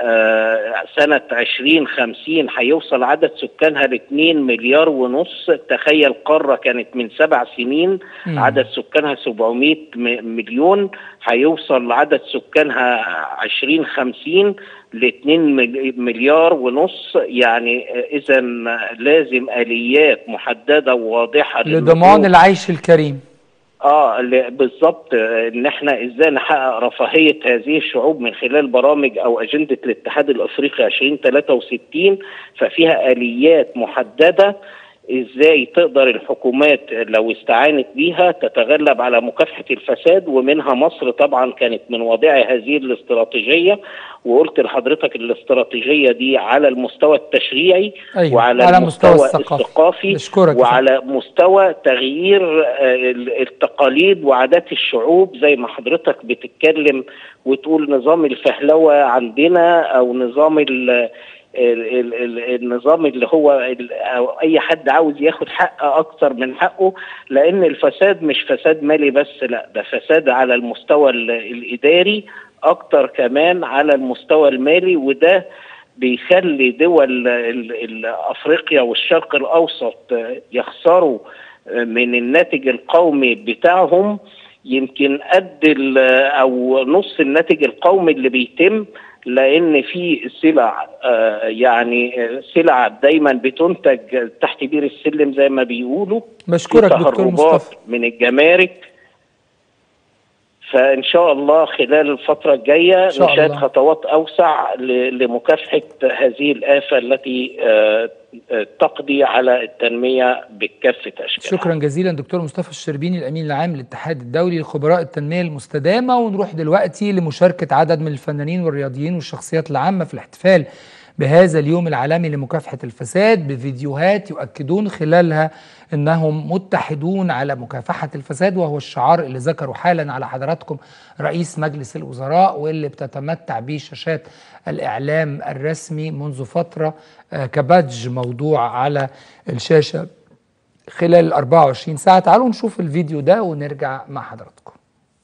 [SPEAKER 9] آه سنة عشرين خمسين هيوصل عدد سكانها لاثنين مليار ونص. تخيل قارة كانت من سبع سنين مم. عدد سكانها سبعمائة مليون، هيوصل عدد سكانها عشرين خمسين لاثنين مليار ونص. يعني إذا لازم آليات محددة وواضحة
[SPEAKER 1] لضمان العيش الكريم.
[SPEAKER 9] اه بالظبط، ان احنا ازاي نحقق رفاهيه هذه الشعوب من خلال برامج او اجنده الاتحاد الافريقي عشرين ثلاثة وستين، ففيها اليات محدده ازاي تقدر الحكومات لو استعانت بيها تتغلب على مكافحة الفساد، ومنها مصر طبعا كانت من واضعي هذه الاستراتيجية. وقلت لحضرتك الاستراتيجية دي على المستوى التشريعي،
[SPEAKER 1] أيوة.
[SPEAKER 9] وعلى
[SPEAKER 1] على
[SPEAKER 9] المستوى
[SPEAKER 1] مستوى الثقافي،
[SPEAKER 9] الثقافي، وعلى مستوى تغيير التقاليد وعادات الشعوب، زي ما حضرتك بتتكلم وتقول نظام الفهلوة عندنا او نظام ال ال ال النظام اللي هو أو اي حد عاوز ياخد حق اكتر من حقه، لان الفساد مش فساد مالي بس، لا ده فساد على المستوى الاداري اكتر كمان على المستوى المالي. وده بيخلي دول افريقيا والشرق الاوسط يخسروا من الناتج القومي بتاعهم يمكن قد او نص الناتج القومي اللي بيتم، لان في سلع آه يعني سلع دايما بتنتج تحت بير السلم زي ما بيقولوا.
[SPEAKER 1] بشكرك دكتور مصطفى.
[SPEAKER 9] من الجمارك. فان شاء الله خلال الفتره الجايه نشاهد خطوات اوسع لمكافحه هذه الافه التي آه تقضي على التنميه بكافه اشكالها.
[SPEAKER 1] شكرا جزيلا دكتور مصطفى الشربيني الامين العام للاتحاد الدولي لخبراء التنميه المستدامه. ونروح دلوقتي لمشاركه عدد من الفنانين والرياضيين والشخصيات العامه في الاحتفال بهذا اليوم العالمي لمكافحه الفساد بفيديوهات يؤكدون خلالها انهم متحدون على مكافحه الفساد، وهو الشعار اللي ذكره حالا على حضراتكم رئيس مجلس الوزراء، واللي بتتمتع به شاشات الاعلام الرسمي منذ فتره كبادج موضوع على الشاشه خلال ال أربعة وعشرين ساعه. تعالوا نشوف الفيديو ده ونرجع مع حضراتكم.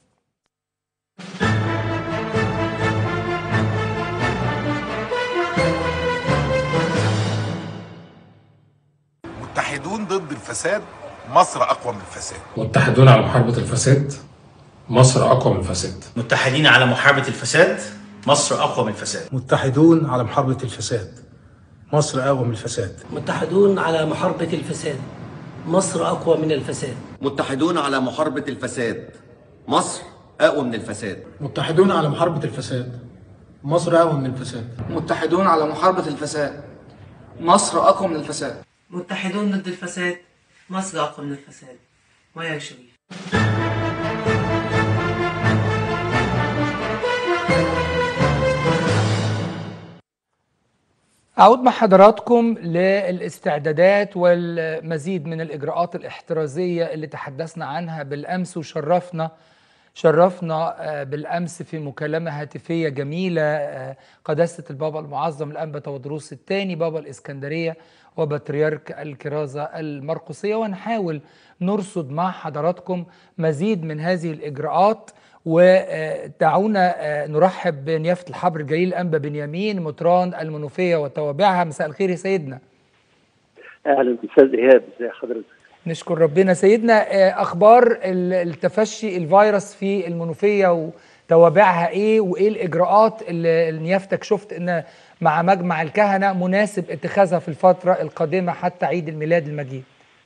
[SPEAKER 10] متحدون ضد الفساد، مصر أقوى من الفساد.
[SPEAKER 11] متحدون على محاربة الفساد، مصر أقوى من الفساد.
[SPEAKER 12] متحدين على محاربة الفساد، مصر أقوى من الفساد.
[SPEAKER 13] متحدون على محاربة الفساد، مصر أقوى من الفساد.
[SPEAKER 14] متحدون على محاربة الفساد، مصر أقوى من الفساد.
[SPEAKER 15] متحدون على محاربة الفساد، مصر أقوى من الفساد.
[SPEAKER 16] متحدون على محاربة الفساد، مصر أقوى من الفساد.
[SPEAKER 17] متحدون على محاربة الفساد، مصر أقوى من الفساد.
[SPEAKER 18] متحدون ضد الفساد، مصر أقوى من الفساد. ويا شريف.
[SPEAKER 1] أعود مع حضراتكم للاستعدادات والمزيد من الإجراءات الاحترازية اللي تحدثنا عنها بالأمس، وشرفنا شرفنا بالأمس في مكالمة هاتفية جميلة قداسة البابا المعظم الأنبا تودروس الثاني بابا الإسكندرية وبطريرك الكرازة المرقسية، ونحاول نرصد مع حضراتكم مزيد من هذه الإجراءات. ودعونا نرحب بنيافة الحبر الجليل الأنبا بنيامين مطران المنوفية وتوابعها. مساء الخير يا سيدنا.
[SPEAKER 19] أهلا أستاذ إيهاب، ازي حضرتك؟
[SPEAKER 1] نشكر ربنا. سيدنا، أخبار التفشي الفيروس في المنوفية وتوابعها إيه، وإيه الإجراءات اللي نيافتك شفت إن مع مجمع الكهنة مناسب اتخاذها في الفترة القادمة حتى عيد الميلاد المجيد؟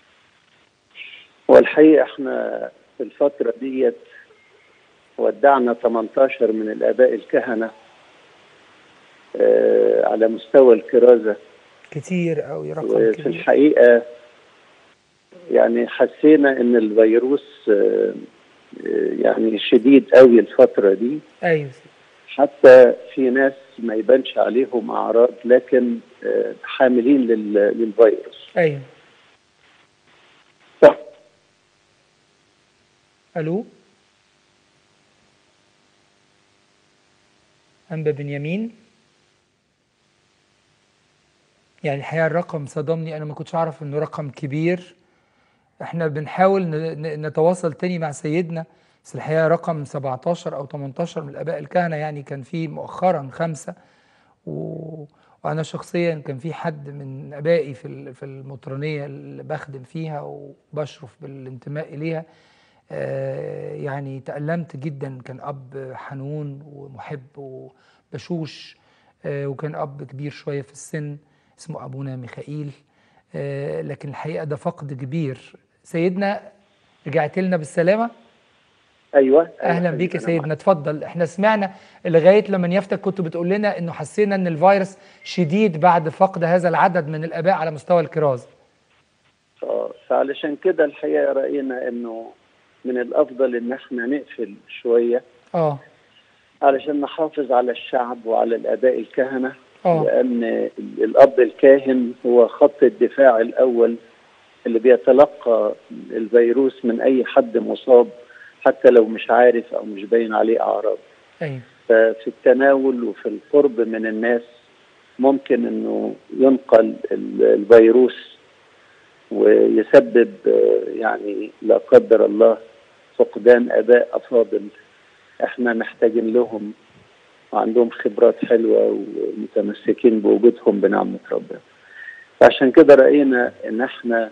[SPEAKER 19] والحقيقة احنا في الفترة ديت ودعنا ثمانية عشر من الآباء الكهنة آه على مستوى الكرازة.
[SPEAKER 1] كتير قوي، رقم
[SPEAKER 19] كبير. في الحقيقة يعني حسينا ان الفيروس آه يعني شديد قوي الفترة دي.
[SPEAKER 1] ايوه.
[SPEAKER 19] حتى في ناس ما يبانش عليهم اعراض لكن آه حاملين للفيروس.
[SPEAKER 1] ايوه.
[SPEAKER 19] صح.
[SPEAKER 1] الو أنبا بنيامين. يعني الحقيقة الرقم صدمني، أنا ما كنتش أعرف إنه رقم كبير. إحنا بنحاول نتواصل تاني مع سيدنا، بس الحقيقة رقم سبعة عشر أو ثمانية عشر من الآباء الكهنة، يعني كان في مؤخرا خمسة، و... وأنا شخصيا كان في حد من آبائي في في المطرانية اللي بخدم فيها وبشرف بالانتماء إليها، آه يعني تألمت جدا. كان أب حنون ومحب وبشوش، آه وكان أب كبير شوية في السن اسمه أبونا ميخائيل، آه لكن الحقيقة ده فقد كبير. سيدنا، رجعت لنا بالسلامة؟
[SPEAKER 19] أيوة.
[SPEAKER 1] أهلا بيك يا سيدنا، اتفضل. احنا سمعنا لغاية لما نيافتك كنت بتقول لنا إنه حسينا إن الفيروس شديد بعد فقد هذا العدد من الآباء على مستوى الكرازة.
[SPEAKER 19] اه فعلشان كده الحقيقه راينا انه من الافضل ان احنا نقفل شويه
[SPEAKER 1] اه
[SPEAKER 19] علشان نحافظ على الشعب وعلى الاباء الكهنه،
[SPEAKER 1] اه
[SPEAKER 19] لان الاب الكاهن هو خط الدفاع الاول اللي بيتلقى الفيروس من اي حد مصاب حتى لو مش عارف او مش باين عليه اعراض.
[SPEAKER 1] ايوه
[SPEAKER 19] ففي التناول وفي القرب من الناس ممكن انه ينقل الفيروس ويسبب يعني لا قدر الله فقدان اباء افاضل احنا محتاجين لهم وعندهم خبرات حلوه ومتمسكين بوجودهم بنعمه ربنا. فعشان كده راينا ان احنا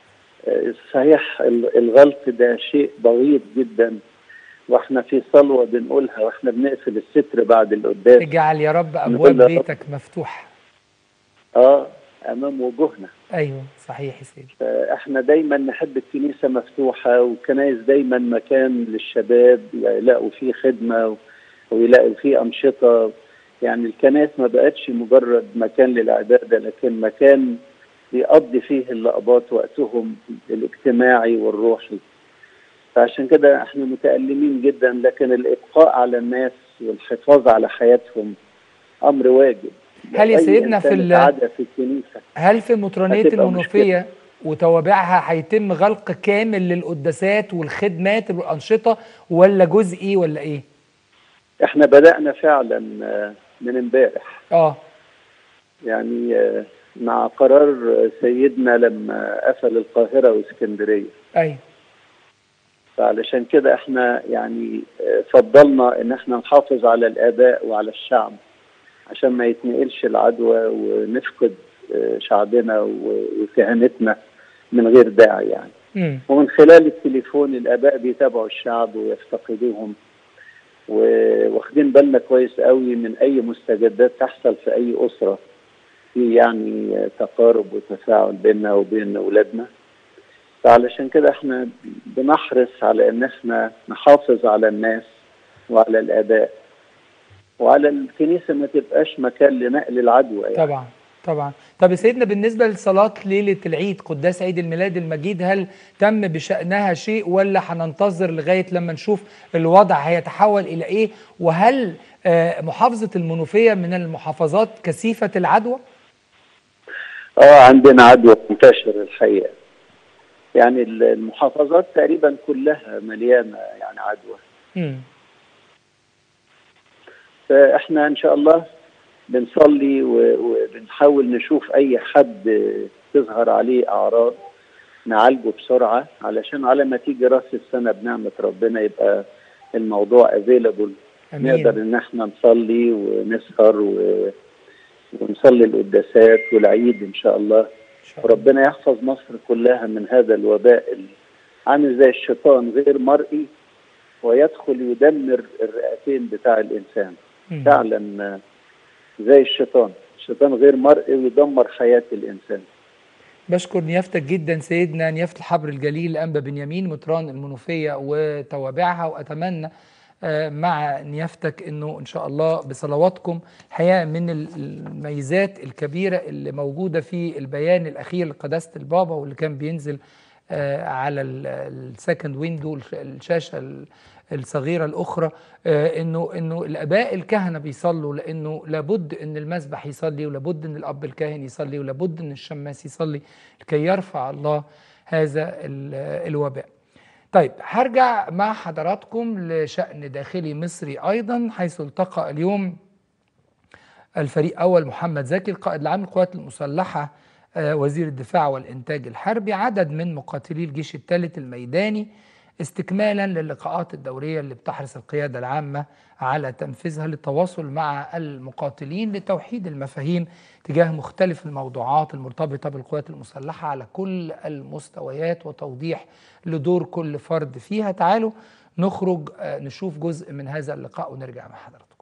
[SPEAKER 19] صحيح الغلط ده شيء بغيض جدا، واحنا في صلوه بنقولها واحنا بنقفل الستر بعد القداس،
[SPEAKER 1] اجعل يا رب ابواب بيتك مفتوحه
[SPEAKER 19] اه امام وجوهنا.
[SPEAKER 1] ايوه صحيح يا سيدي.
[SPEAKER 19] احنا دايما نحب الكنيسه مفتوحه، والكنائس دايما مكان للشباب يلاقوا فيه خدمه ويلاقوا فيه انشطه. يعني الكنائس ما بقتش مجرد مكان للعباده، لكن مكان بيقضي فيه اللقبات وقتهم الاجتماعي والروحي. فعشان كده احنا متألمين جدا، لكن الابقاء على الناس والحفاظ على حياتهم امر واجب.
[SPEAKER 1] هل يا سيدنا في
[SPEAKER 19] في الكنيسه
[SPEAKER 1] هل في مطرانيه المنوفيه وتوابعها هيتم غلق كامل للقداسات والخدمات والانشطه ولا جزئي ولا ايه؟
[SPEAKER 19] احنا بدأنا فعلا من امبارح.
[SPEAKER 1] اه
[SPEAKER 19] يعني مع قرار سيدنا لما قفل القاهره واسكندريه.
[SPEAKER 1] ايوه.
[SPEAKER 19] فعلشان كده احنا يعني فضلنا ان احنا نحافظ على الاباء وعلى الشعب عشان ما يتنقلش العدوى ونفقد شعبنا وكهنتنا من غير داعي يعني.
[SPEAKER 1] م.
[SPEAKER 19] ومن خلال التليفون الاباء بيتابعوا الشعب ويفتقدوهم، واخدين بالنا كويس قوي من اي مستجدات تحصل في اي اسره في يعني تقارب وتفاعل بيننا وبين اولادنا. فعلشان كده احنا بنحرص على ان احنا نحافظ على الناس وعلى الاباء وعلى الكنيسه ما تبقاش مكان لنقل العدوى يعني.
[SPEAKER 1] طبعا طبعا. طب يا سيدنا بالنسبه لصلاه ليله العيد قداس عيد الميلاد المجيد، هل تم بشأنها شيء ولا هننتظر لغايه لما نشوف الوضع هيتحول الى ايه؟ وهل آه محافظه المنوفيه من المحافظات كثيفه العدوى؟
[SPEAKER 19] اه عندنا عدوى منتشره الحقيقه. يعني المحافظات تقريبا كلها مليانه يعني عدوى.
[SPEAKER 1] امم
[SPEAKER 19] فاحنا ان شاء الله بنصلي وبنحاول نشوف اي حد تظهر عليه اعراض نعالجه بسرعه، علشان على ما تيجي راس السنه بنعمه ربنا يبقى الموضوع افيلابل، نقدر ان احنا نصلي ونسهر و... ونصلي القداسات والعيد ان شاء الله. وربنا يحفظ مصر كلها من هذا الوباء عامل زي الشيطان غير مرئي ويدخل يدمر الرئتين بتاع الانسان. م. فعلا زي الشيطان، الشيطان غير مرئي ويدمر حياه الانسان.
[SPEAKER 1] بشكر نيافتك جدا سيدنا نيافه الحبر الجليل انبا بنيامين مطران المنوفيه وتوابعها، واتمنى مع نيافتك انه ان شاء الله بصلواتكم الحقيقه من الميزات الكبيره اللي موجوده في البيان الاخير لقداسه البابا واللي كان بينزل على السكند ويندو الشاشه الصغيره الاخرى، انه انه الاباء الكهنه بيصلوا، لانه لابد ان المسبح يصلي ولابد ان الاب الكاهن يصلي ولابد ان الشماس يصلي لكي يرفع الله هذا الوباء. طيب هرجع مع حضراتكم لشأن داخلي مصري أيضا، حيث التقى اليوم الفريق أول محمد زكي القائد العام للقوات المسلحة وزير الدفاع والإنتاج الحربي عدد من مقاتلي الجيش الثالث الميداني استكمالا للقاءات الدورية اللي بتحرص القيادة العامة على تنفيذها للتواصل مع المقاتلين لتوحيد المفاهيم تجاه مختلف الموضوعات المرتبطة بالقوات المسلحة على كل المستويات وتوضيح لدور كل فرد فيها. تعالوا نخرج نشوف جزء من هذا اللقاء ونرجع مع حضراتكم.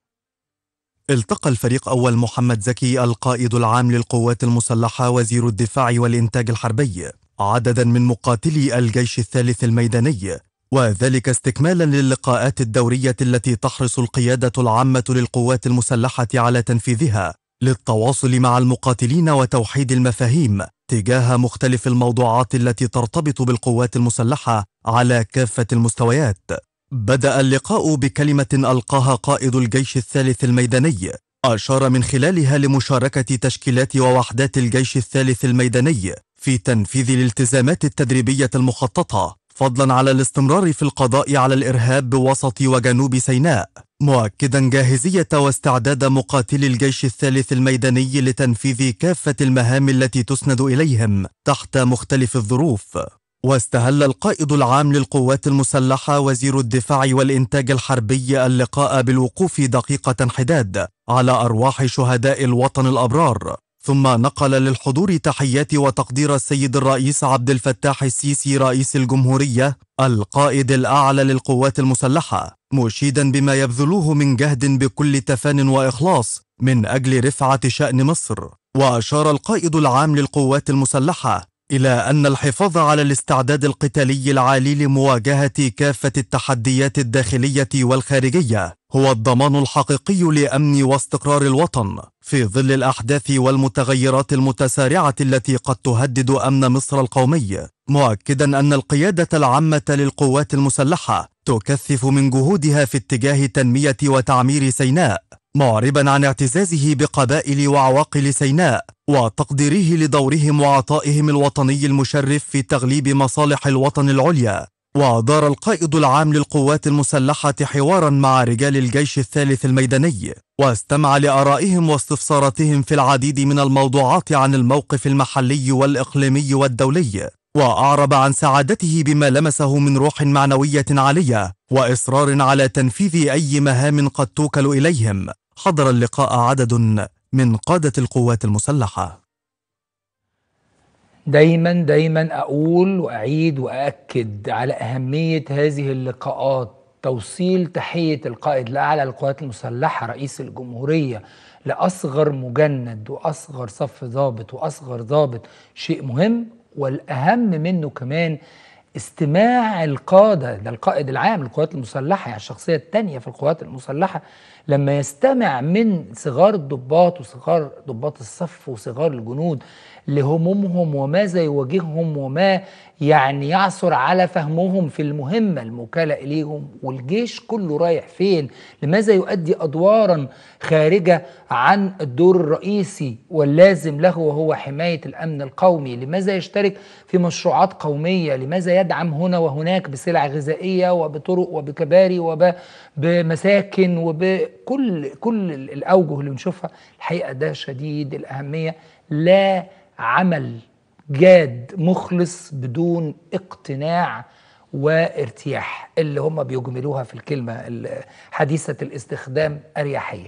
[SPEAKER 20] التقى الفريق أول محمد زكي القائد العام للقوات المسلحة وزير الدفاع والإنتاج الحربي عددا من مقاتلي الجيش الثالث الميداني، وذلك استكمالا للقاءات الدورية التي تحرص القيادة العامة للقوات المسلحة على تنفيذها للتواصل مع المقاتلين وتوحيد المفاهيم تجاه مختلف الموضوعات التي ترتبط بالقوات المسلحة على كافة المستويات. بدأ اللقاء بكلمة ألقاها قائد الجيش الثالث الميداني، أشار من خلالها لمشاركة تشكيلات ووحدات الجيش الثالث الميداني في تنفيذ الالتزامات التدريبية المخططة، فضلا على الاستمرار في القضاء على الإرهاب بوسط وجنوب سيناء، مؤكدا جاهزية واستعداد مقاتلي الجيش الثالث الميداني لتنفيذ كافة المهام التي تسند إليهم تحت مختلف الظروف. واستهل القائد العام للقوات المسلحة وزير الدفاع والإنتاج الحربي اللقاء بالوقوف دقيقة حداد على أرواح شهداء الوطن الأبرار، ثم نقل للحضور تحيات وتقدير السيد الرئيس عبد الفتاح السيسي رئيس الجمهورية القائد الأعلى للقوات المسلحة، مشيدا بما يبذلوه من جهد بكل تفان وإخلاص من أجل رفعة شأن مصر. وأشار القائد العام للقوات المسلحة إلى أن الحفاظ على الاستعداد القتالي العالي لمواجهة كافة التحديات الداخلية والخارجية هو الضمان الحقيقي لأمن واستقرار الوطن في ظل الأحداث والمتغيرات المتسارعة التي قد تهدد أمن مصر القومي، مؤكدا أن القيادة العامة للقوات المسلحة تكثف من جهودها في اتجاه تنمية وتعمير سيناء، معربا عن اعتزازه بقبائل وعواقل سيناء وتقديره لدورهم وعطائهم الوطني المشرف في تغليب مصالح الوطن العليا. ودار القائد العام للقوات المسلحة حوارا مع رجال الجيش الثالث الميداني، واستمع لآرائهم واستفساراتهم في العديد من الموضوعات عن الموقف المحلي والإقليمي والدولي، وأعرب عن سعادته بما لمسه من روح معنوية عالية وإصرار على تنفيذ أي مهام قد توكل إليهم. حضر اللقاء عدد من قادة القوات المسلحة.
[SPEAKER 1] دايما دايما أقول وأعيد وأأكد على أهمية هذه اللقاءات، توصيل تحية القائد الأعلى للقوات المسلحة رئيس الجمهورية لأصغر مجند وأصغر صف ضابط وأصغر ضابط شيء مهم، والأهم منه كمان استماع القادة، ده القائد العام للقوات المسلحة يعني الشخصية الثانية في القوات المسلحة، لما يستمع من صغار الضباط وصغار ضباط الصف وصغار الجنود لهمومهم وماذا يواجههم وما يعني يعثر على فهمهم في المهمة الموكلة إليهم، والجيش كله رايح فين، لماذا يؤدي أدوارا خارجة عن الدور الرئيسي واللازم له وهو حماية الأمن القومي، لماذا يشترك في مشروعات قومية، لماذا يدعم هنا وهناك بسلع غذائية وبطرق وبكباري وبمساكن وبكل كل الأوجه اللي بنشوفها. الحقيقة ده شديد الأهمية، لا عمل جاد مخلص بدون اقتناع وارتياح اللي هم بيجملوها في الكلمة حديثة الاستخدام أريحية.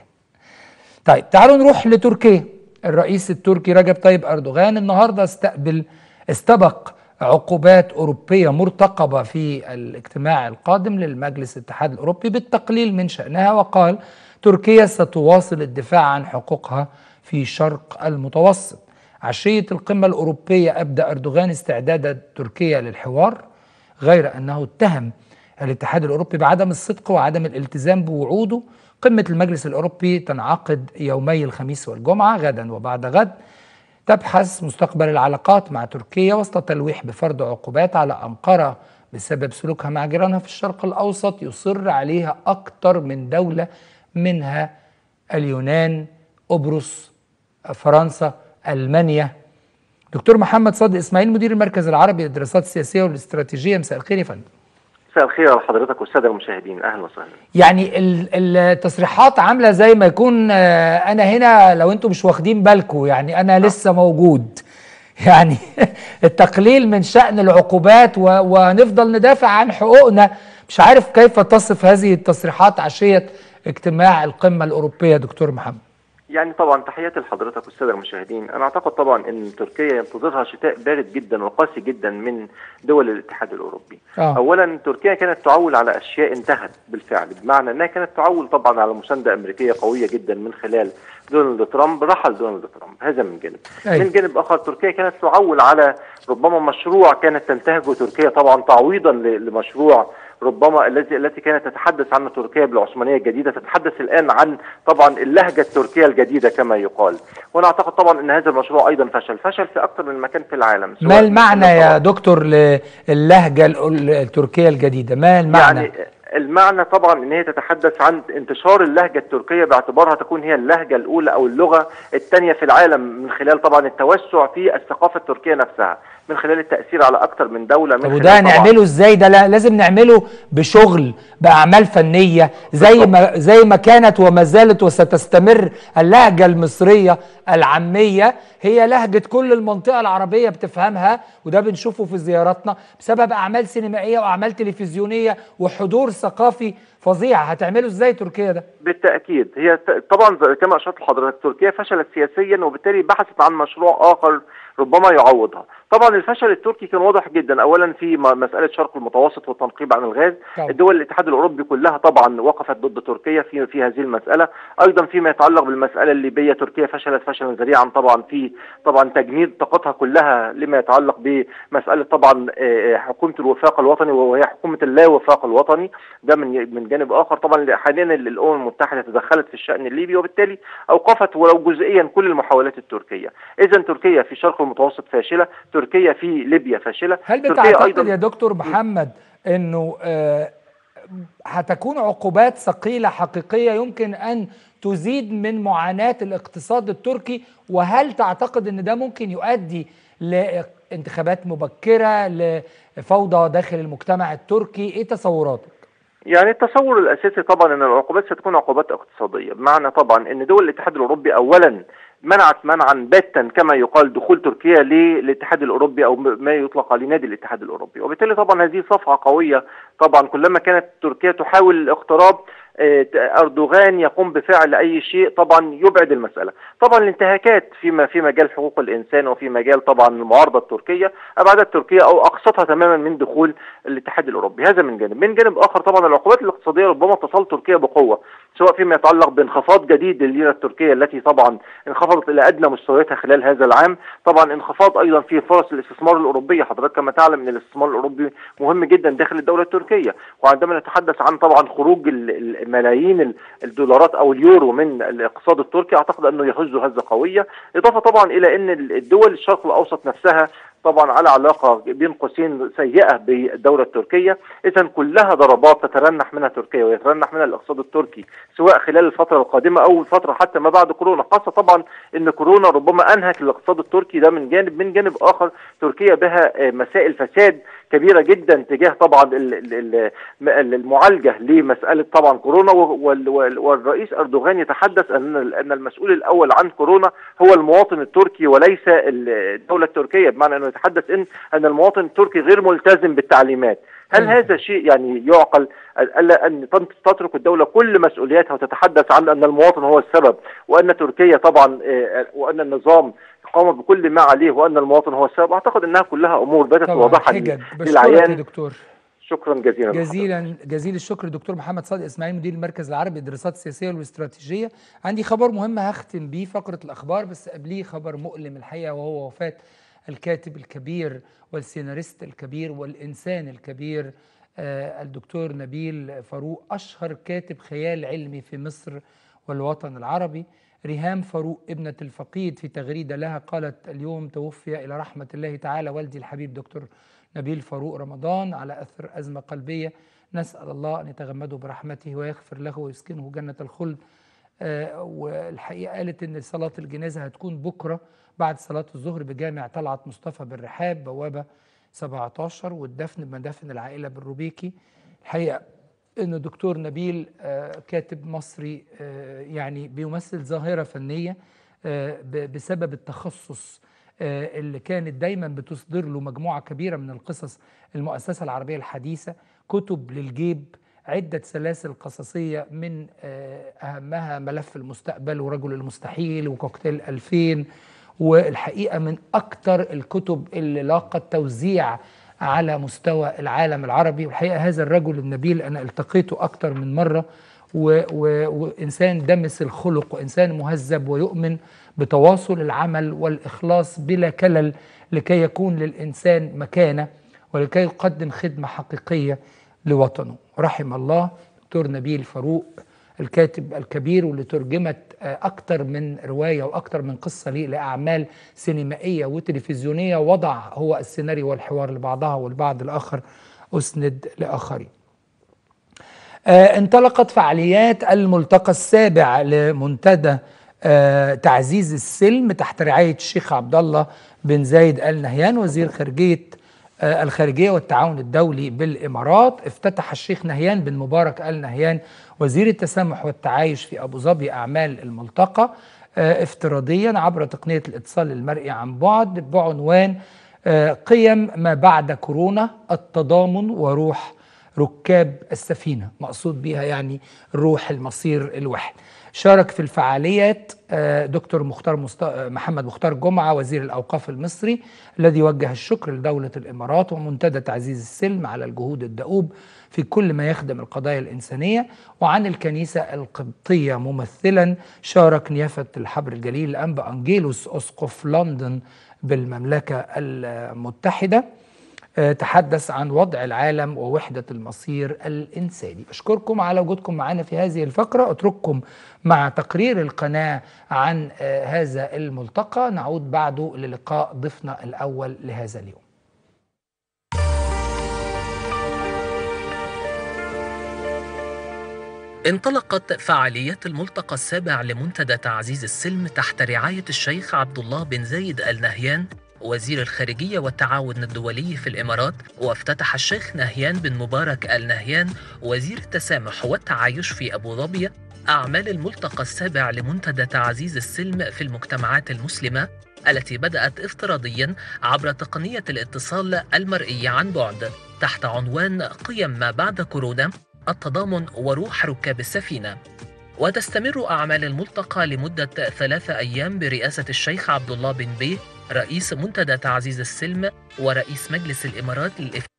[SPEAKER 1] طيب تعالوا نروح لتركيا. الرئيس التركي رجب طيب أردوغان النهاردة استقبل استبق عقوبات أوروبية مرتقبة في الاجتماع القادم للمجلس الاتحاد الأوروبي بالتقليل من شأنها، وقال تركيا ستواصل الدفاع عن حقوقها في شرق المتوسط. عشية القمة الأوروبية أبدأ أردوغان استعداد تركيا للحوار، غير أنه اتهم الاتحاد الأوروبي بعدم الصدق وعدم الالتزام بوعوده. قمة المجلس الأوروبي تنعقد يومي الخميس والجمعة غدا وبعد غد، تبحث مستقبل العلاقات مع تركيا وسط تلويح بفرض عقوبات على أنقرة بسبب سلوكها مع جيرانها في الشرق الأوسط يصر عليها أكثر من دولة، منها اليونان، قبرص، فرنسا، ألمانيا. دكتور محمد صادق إسماعيل مدير المركز العربي للدراسات السياسية والاستراتيجية، مساء الخير يا فندم.
[SPEAKER 21] مساء الخير على حضرتك والسادة المشاهدين، أهلا وسهلا.
[SPEAKER 1] يعني التصريحات عاملة زي ما يكون أنا هنا لو أنتم مش واخدين بالكم، يعني أنا لسه موجود، يعني التقليل من شأن العقوبات ونفضل ندافع عن حقوقنا. مش عارف كيف تصف هذه التصريحات عشية اجتماع القمة الأوروبية دكتور محمد.
[SPEAKER 21] يعني طبعا تحياتي لحضرتك والساده المشاهدين. انا اعتقد طبعا ان تركيا ينتظرها شتاء بارد جدا وقاسي جدا من دول الاتحاد الاوروبي. آه. اولا تركيا كانت تعول على اشياء انتهت بالفعل، بمعنى انها كانت تعول طبعا على مسانده امريكيه قويه جدا من خلال دونالد ترامب. رحل دونالد ترامب، هذا من جانب. أي. من جانب اخر تركيا كانت تعول على ربما مشروع كانت تنتهجه تركيا طبعا تعويضا لمشروع ربما التي التي كانت تتحدث عنها تركيا بالعثمانيه الجديده تتحدث الان عن طبعا اللهجه التركيه الجديده كما يقال. وانا اعتقد طبعا ان هذا المشروع ايضا فشل فشل في اكثر من مكان في العالم.
[SPEAKER 1] ما المعنى يا دكتور للهجه التركيه الجديده؟ ما المعنى؟
[SPEAKER 21] يعني المعنى طبعا ان هي تتحدث عن انتشار اللهجه التركيه باعتبارها تكون هي اللهجه الاولى او اللغه الثانيه في العالم، من خلال طبعا التوسع في الثقافه التركيه نفسها، من خلال التاثير على اكثر من دوله. من
[SPEAKER 1] طب وده نعمله ازاي؟ ده لازم نعمله بشغل، باعمال فنيه، زي ما زي ما كانت وما زالت وستستمر اللهجه المصريه العاميه هي لهجه كل المنطقه العربيه بتفهمها، وده بنشوفه في زياراتنا بسبب اعمال سينمائيه واعمال تلفزيونيه وحضور ثقافي فظيع. هتعمله ازاي تركيا ده؟
[SPEAKER 21] بالتاكيد هي طبعا كما اشرت لحضرتك تركيا فشلت سياسيا، وبالتالي بحثت عن مشروع اخر ربما يعوضها. طبعا الفشل التركي كان واضح جدا، اولا في مساله شرق المتوسط والتنقيب عن الغاز. طبعا. الدول الاتحاد الاوروبي كلها طبعا وقفت ضد تركيا في في هذه المساله. ايضا فيما يتعلق بالمساله الليبيه تركيا فشلت فشلا ذريعا طبعا في طبعا تجنيد طاقتها كلها لما يتعلق بمساله طبعا حكومه الوفاق الوطني، وهي حكومه اللا وفاق الوطني. ده من من جانب اخر طبعا حاليا الامم المتحده تدخلت في الشان الليبي، وبالتالي اوقفت ولو جزئيا كل المحاولات التركيه. اذا تركيا في شرق المتوسط فاشله، تركيا في ليبيا فاشله.
[SPEAKER 1] هل بتعتقد يا دكتور محمد انه آه هتكون عقوبات ثقيله حقيقيه يمكن ان تزيد من معاناه الاقتصاد التركي؟ وهل تعتقد ان ده ممكن يؤدي لانتخابات مبكره، لفوضى داخل المجتمع التركي؟ ايه تصوراتك؟
[SPEAKER 21] يعني التصور الاساسي طبعا ان العقوبات ستكون عقوبات اقتصاديه، بمعنى طبعا ان دول الاتحاد الاوروبي اولا منعت منعا باتا كما يقال دخول تركيا للاتحاد الاوروبي او ما يطلق عليه نادي الاتحاد الاوروبي، وبالتالي طبعا هذه صفعه قويه. طبعا كلما كانت تركيا تحاول الاقتراب اردوغان يقوم بفعل اي شيء طبعا يبعد المساله. طبعا الانتهاكات فيما في مجال حقوق الانسان وفي مجال طبعا المعارضه التركيه ابعدت تركيا او اقصتها تماما من دخول الاتحاد الاوروبي. هذا من جانب. من جانب اخر طبعا العقوبات الاقتصاديه ربما تصل تركيا بقوه، سواء فيما يتعلق بانخفاض جديد للليره التركيه التي طبعا انخفضت الى ادنى مستوياتها خلال هذا العام. طبعا انخفاض ايضا في فرص الاستثمار الاوروبيه. حضرتك كما تعلم ان الاستثمار الاوروبي مهم جدا داخل الدوله التركيه، وعندما نتحدث عن طبعا خروج ملايين الدولارات او اليورو من الاقتصاد التركي اعتقد انه يهز هزه قويه. اضافه طبعا الى ان الدول الشرق الاوسط نفسها طبعا على علاقه بين قوسين سيئه بالدوله التركيه، اذا كلها ضربات تترنح منها تركيا ويترنح منها الاقتصاد التركي سواء خلال الفتره القادمه او الفتره حتى ما بعد كورونا، خاصه طبعا ان كورونا ربما انهك الاقتصاد التركي. ده من جانب. من جانب اخر تركيا بها مسائل فساد كبيره جدا تجاه طبعا المعالجه لمساله طبعا كورونا، والرئيس اردوغان يتحدث ان ان المسؤول الاول عن كورونا هو المواطن التركي وليس الدوله التركيه، بمعنى انه يتحدث ان ان المواطن التركي غير ملتزم بالتعليمات. هل هذا شيء يعني يعقل؟ الا ان تترك الدوله كل مسؤولياتها وتتحدث عن ان المواطن هو السبب، وان تركيا طبعا وان النظام قام بكل ما عليه وان المواطن هو السبب؟ اعتقد انها كلها امور بدت واضحه
[SPEAKER 1] للعيان. دكتور
[SPEAKER 21] شكرا جزيلا
[SPEAKER 1] جزيلا جزيل الشكر دكتور محمد صادق اسماعيل مدير المركز العربي للدراسات السياسيه والاستراتيجيه. عندي خبر مهم هختم بيه فقره الاخبار، بس قبليه خبر مؤلم الحقيقه، وهو وفاه الكاتب الكبير والسيناريست الكبير والإنسان الكبير آه الدكتور نبيل فاروق، أشهر كاتب خيال علمي في مصر والوطن العربي. ريهام فاروق ابنة الفقيد في تغريدة لها قالت اليوم توفي إلى رحمة الله تعالى والدي الحبيب دكتور نبيل فاروق رمضان على أثر أزمة قلبية، نسأل الله أن يتغمده برحمته ويغفر له ويسكنه جنة الخلد. آه والحقيقة قالت إن صلاة الجنازة هتكون بكرة بعد صلاة الظهر بجامع طلعت مصطفى بالرحاب بوابة سبعة عشر، والدفن بمدافن العائلة بالروبيكي. الحقيقة إن الدكتور نبيل آه كاتب مصري آه يعني بيمثل ظاهرة فنية آه بسبب التخصص آه اللي كانت دايما بتصدر له مجموعة كبيرة من القصص. المؤسسة العربية الحديثة، كتب للجيب، عدة سلاسل قصصية من آه أهمها ملف المستقبل ورجل المستحيل وكوكتيل ألفين، والحقيقة من أكثر الكتب اللي لاقت توزيع على مستوى العالم العربي. والحقيقة هذا الرجل النبيل أنا التقيته أكثر من مرة، و و وإنسان دمس الخلق وإنسان مهذب ويؤمن بتواصل العمل والإخلاص بلا كلل لكي يكون للإنسان مكانة ولكي يقدم خدمة حقيقية لوطنه. رحم الله دكتور نبيل فاروق الكاتب الكبير، واللي ترجمت أكتر من رواية وأكتر من قصة ليه لأعمال سينمائية وتلفزيونية، وضع هو السيناريو والحوار لبعضها والبعض الآخر أسند لآخرين. آه انطلقت فعاليات الملتقى السابع لمنتدى آه تعزيز السلم تحت رعاية الشيخ عبد الله بن زايد آل نهيان وزير خارجية آه الخارجية والتعاون الدولي بالإمارات. افتتح الشيخ نهيان بن مبارك آل نهيان وزير التسامح والتعايش في أبو ظبي أعمال الملتقى آه افتراضيا عبر تقنية الاتصال المرئي عن بعد بعنوان آه قيم ما بعد كورونا، التضامن وروح ركاب السفينة. مقصود بها يعني روح المصير الواحد. شارك في الفعاليات دكتور مختار مست... محمد مختار جمعة وزير الأوقاف المصري، الذي وجه الشكر لدولة الإمارات ومنتدى تعزيز السلم على الجهود الدؤوب في كل ما يخدم القضايا الإنسانية. وعن الكنيسة القبطية ممثلا شارك نيافة الحبر الجليل الأنبا أنجيلوس أسقف لندن بالمملكة المتحدة، تحدث عن وضع العالم ووحدة المصير الإنساني. أشكركم على وجودكم معنا في هذه الفقرة. أترككم مع تقرير القناة عن هذا الملتقى، نعود بعده للقاء ضيفنا الأول لهذا اليوم.
[SPEAKER 2] انطلقت فعاليات الملتقى السابع لمنتدى تعزيز السلم تحت رعاية الشيخ عبد الله بن زايد آل نهيان وزير الخارجية والتعاون الدولي في الإمارات. وافتتح الشيخ نهيان بن مبارك آل نهيان وزير التسامح والتعايش في أبو ظبي أعمال الملتقى السابع لمنتدى تعزيز السلم في المجتمعات المسلمة، التي بدأت افتراضيا عبر تقنية الاتصال المرئي عن بعد تحت عنوان قيم ما بعد كورونا، التضامن وروح ركاب السفينة. وتستمر أعمال الملتقى لمدة ثلاثة أيام برئاسة الشيخ عبد الله بن بيه رئيس منتدى تعزيز السلم ورئيس مجلس الإمارات للإفتاء.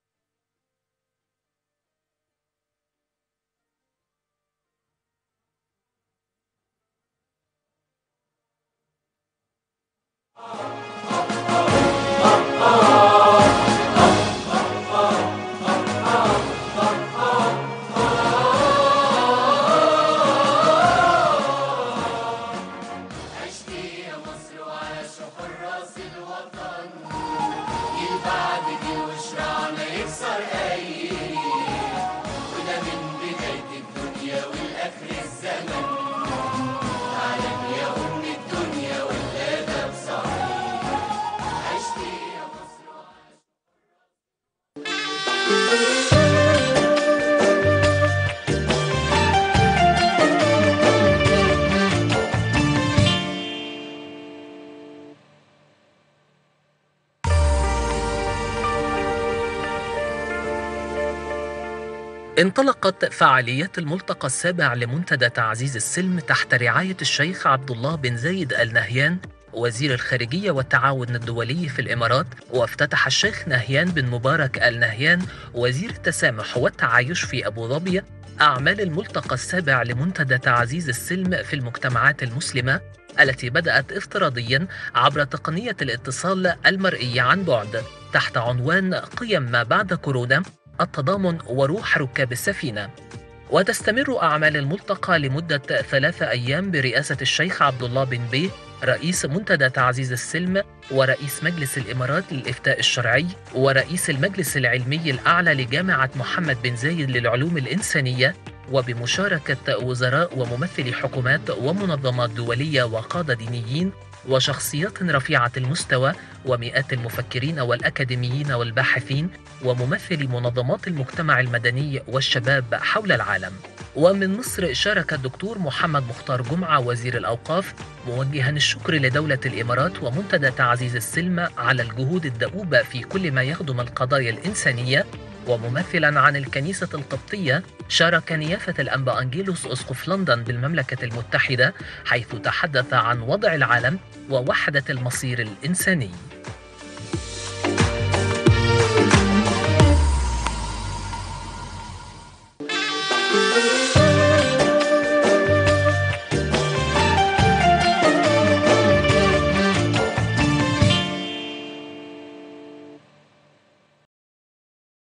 [SPEAKER 2] انطلقت فعاليات الملتقى السابع لمنتدى تعزيز السلم تحت رعاية الشيخ عبد الله بن زايد آل نهيان وزير الخارجية والتعاون الدولي في الإمارات. وافتتح الشيخ نهيان بن مبارك آل نهيان وزير التسامح والتعايش في أبو ظبي أعمال الملتقى السابع لمنتدى تعزيز السلم في المجتمعات المسلمة، التي بدأت افتراضيا عبر تقنية الاتصال المرئي عن بعد تحت عنوان قيم ما بعد كورونا، التضامن وروح ركاب السفينة. وتستمر أعمال الملتقى لمدة ثلاثة أيام برئاسة الشيخ عبد الله بن بيه رئيس منتدى تعزيز السلم ورئيس مجلس الإمارات للإفتاء الشرعي ورئيس المجلس العلمي الأعلى لجامعة محمد بن زايد للعلوم الإنسانية، وبمشاركة وزراء وممثلي حكومات ومنظمات دولية وقادة دينيين وشخصيات رفيعة المستوى ومئات المفكرين والأكاديميين والباحثين وممثلي منظمات المجتمع المدني والشباب حول العالم. ومن مصر شارك الدكتور محمد مختار جمعة وزير الأوقاف موجها الشكر لدولة الإمارات ومنتدى تعزيز السلم على الجهود الدؤوبة في كل ما يخدم القضايا الإنسانية. وممثلا عن الكنيسة القبطية شارك نيافة الأنبا أنجيلوس أسقف لندن بالمملكة المتحدة، حيث تحدث عن وضع العالم ووحدة المصير الإنساني.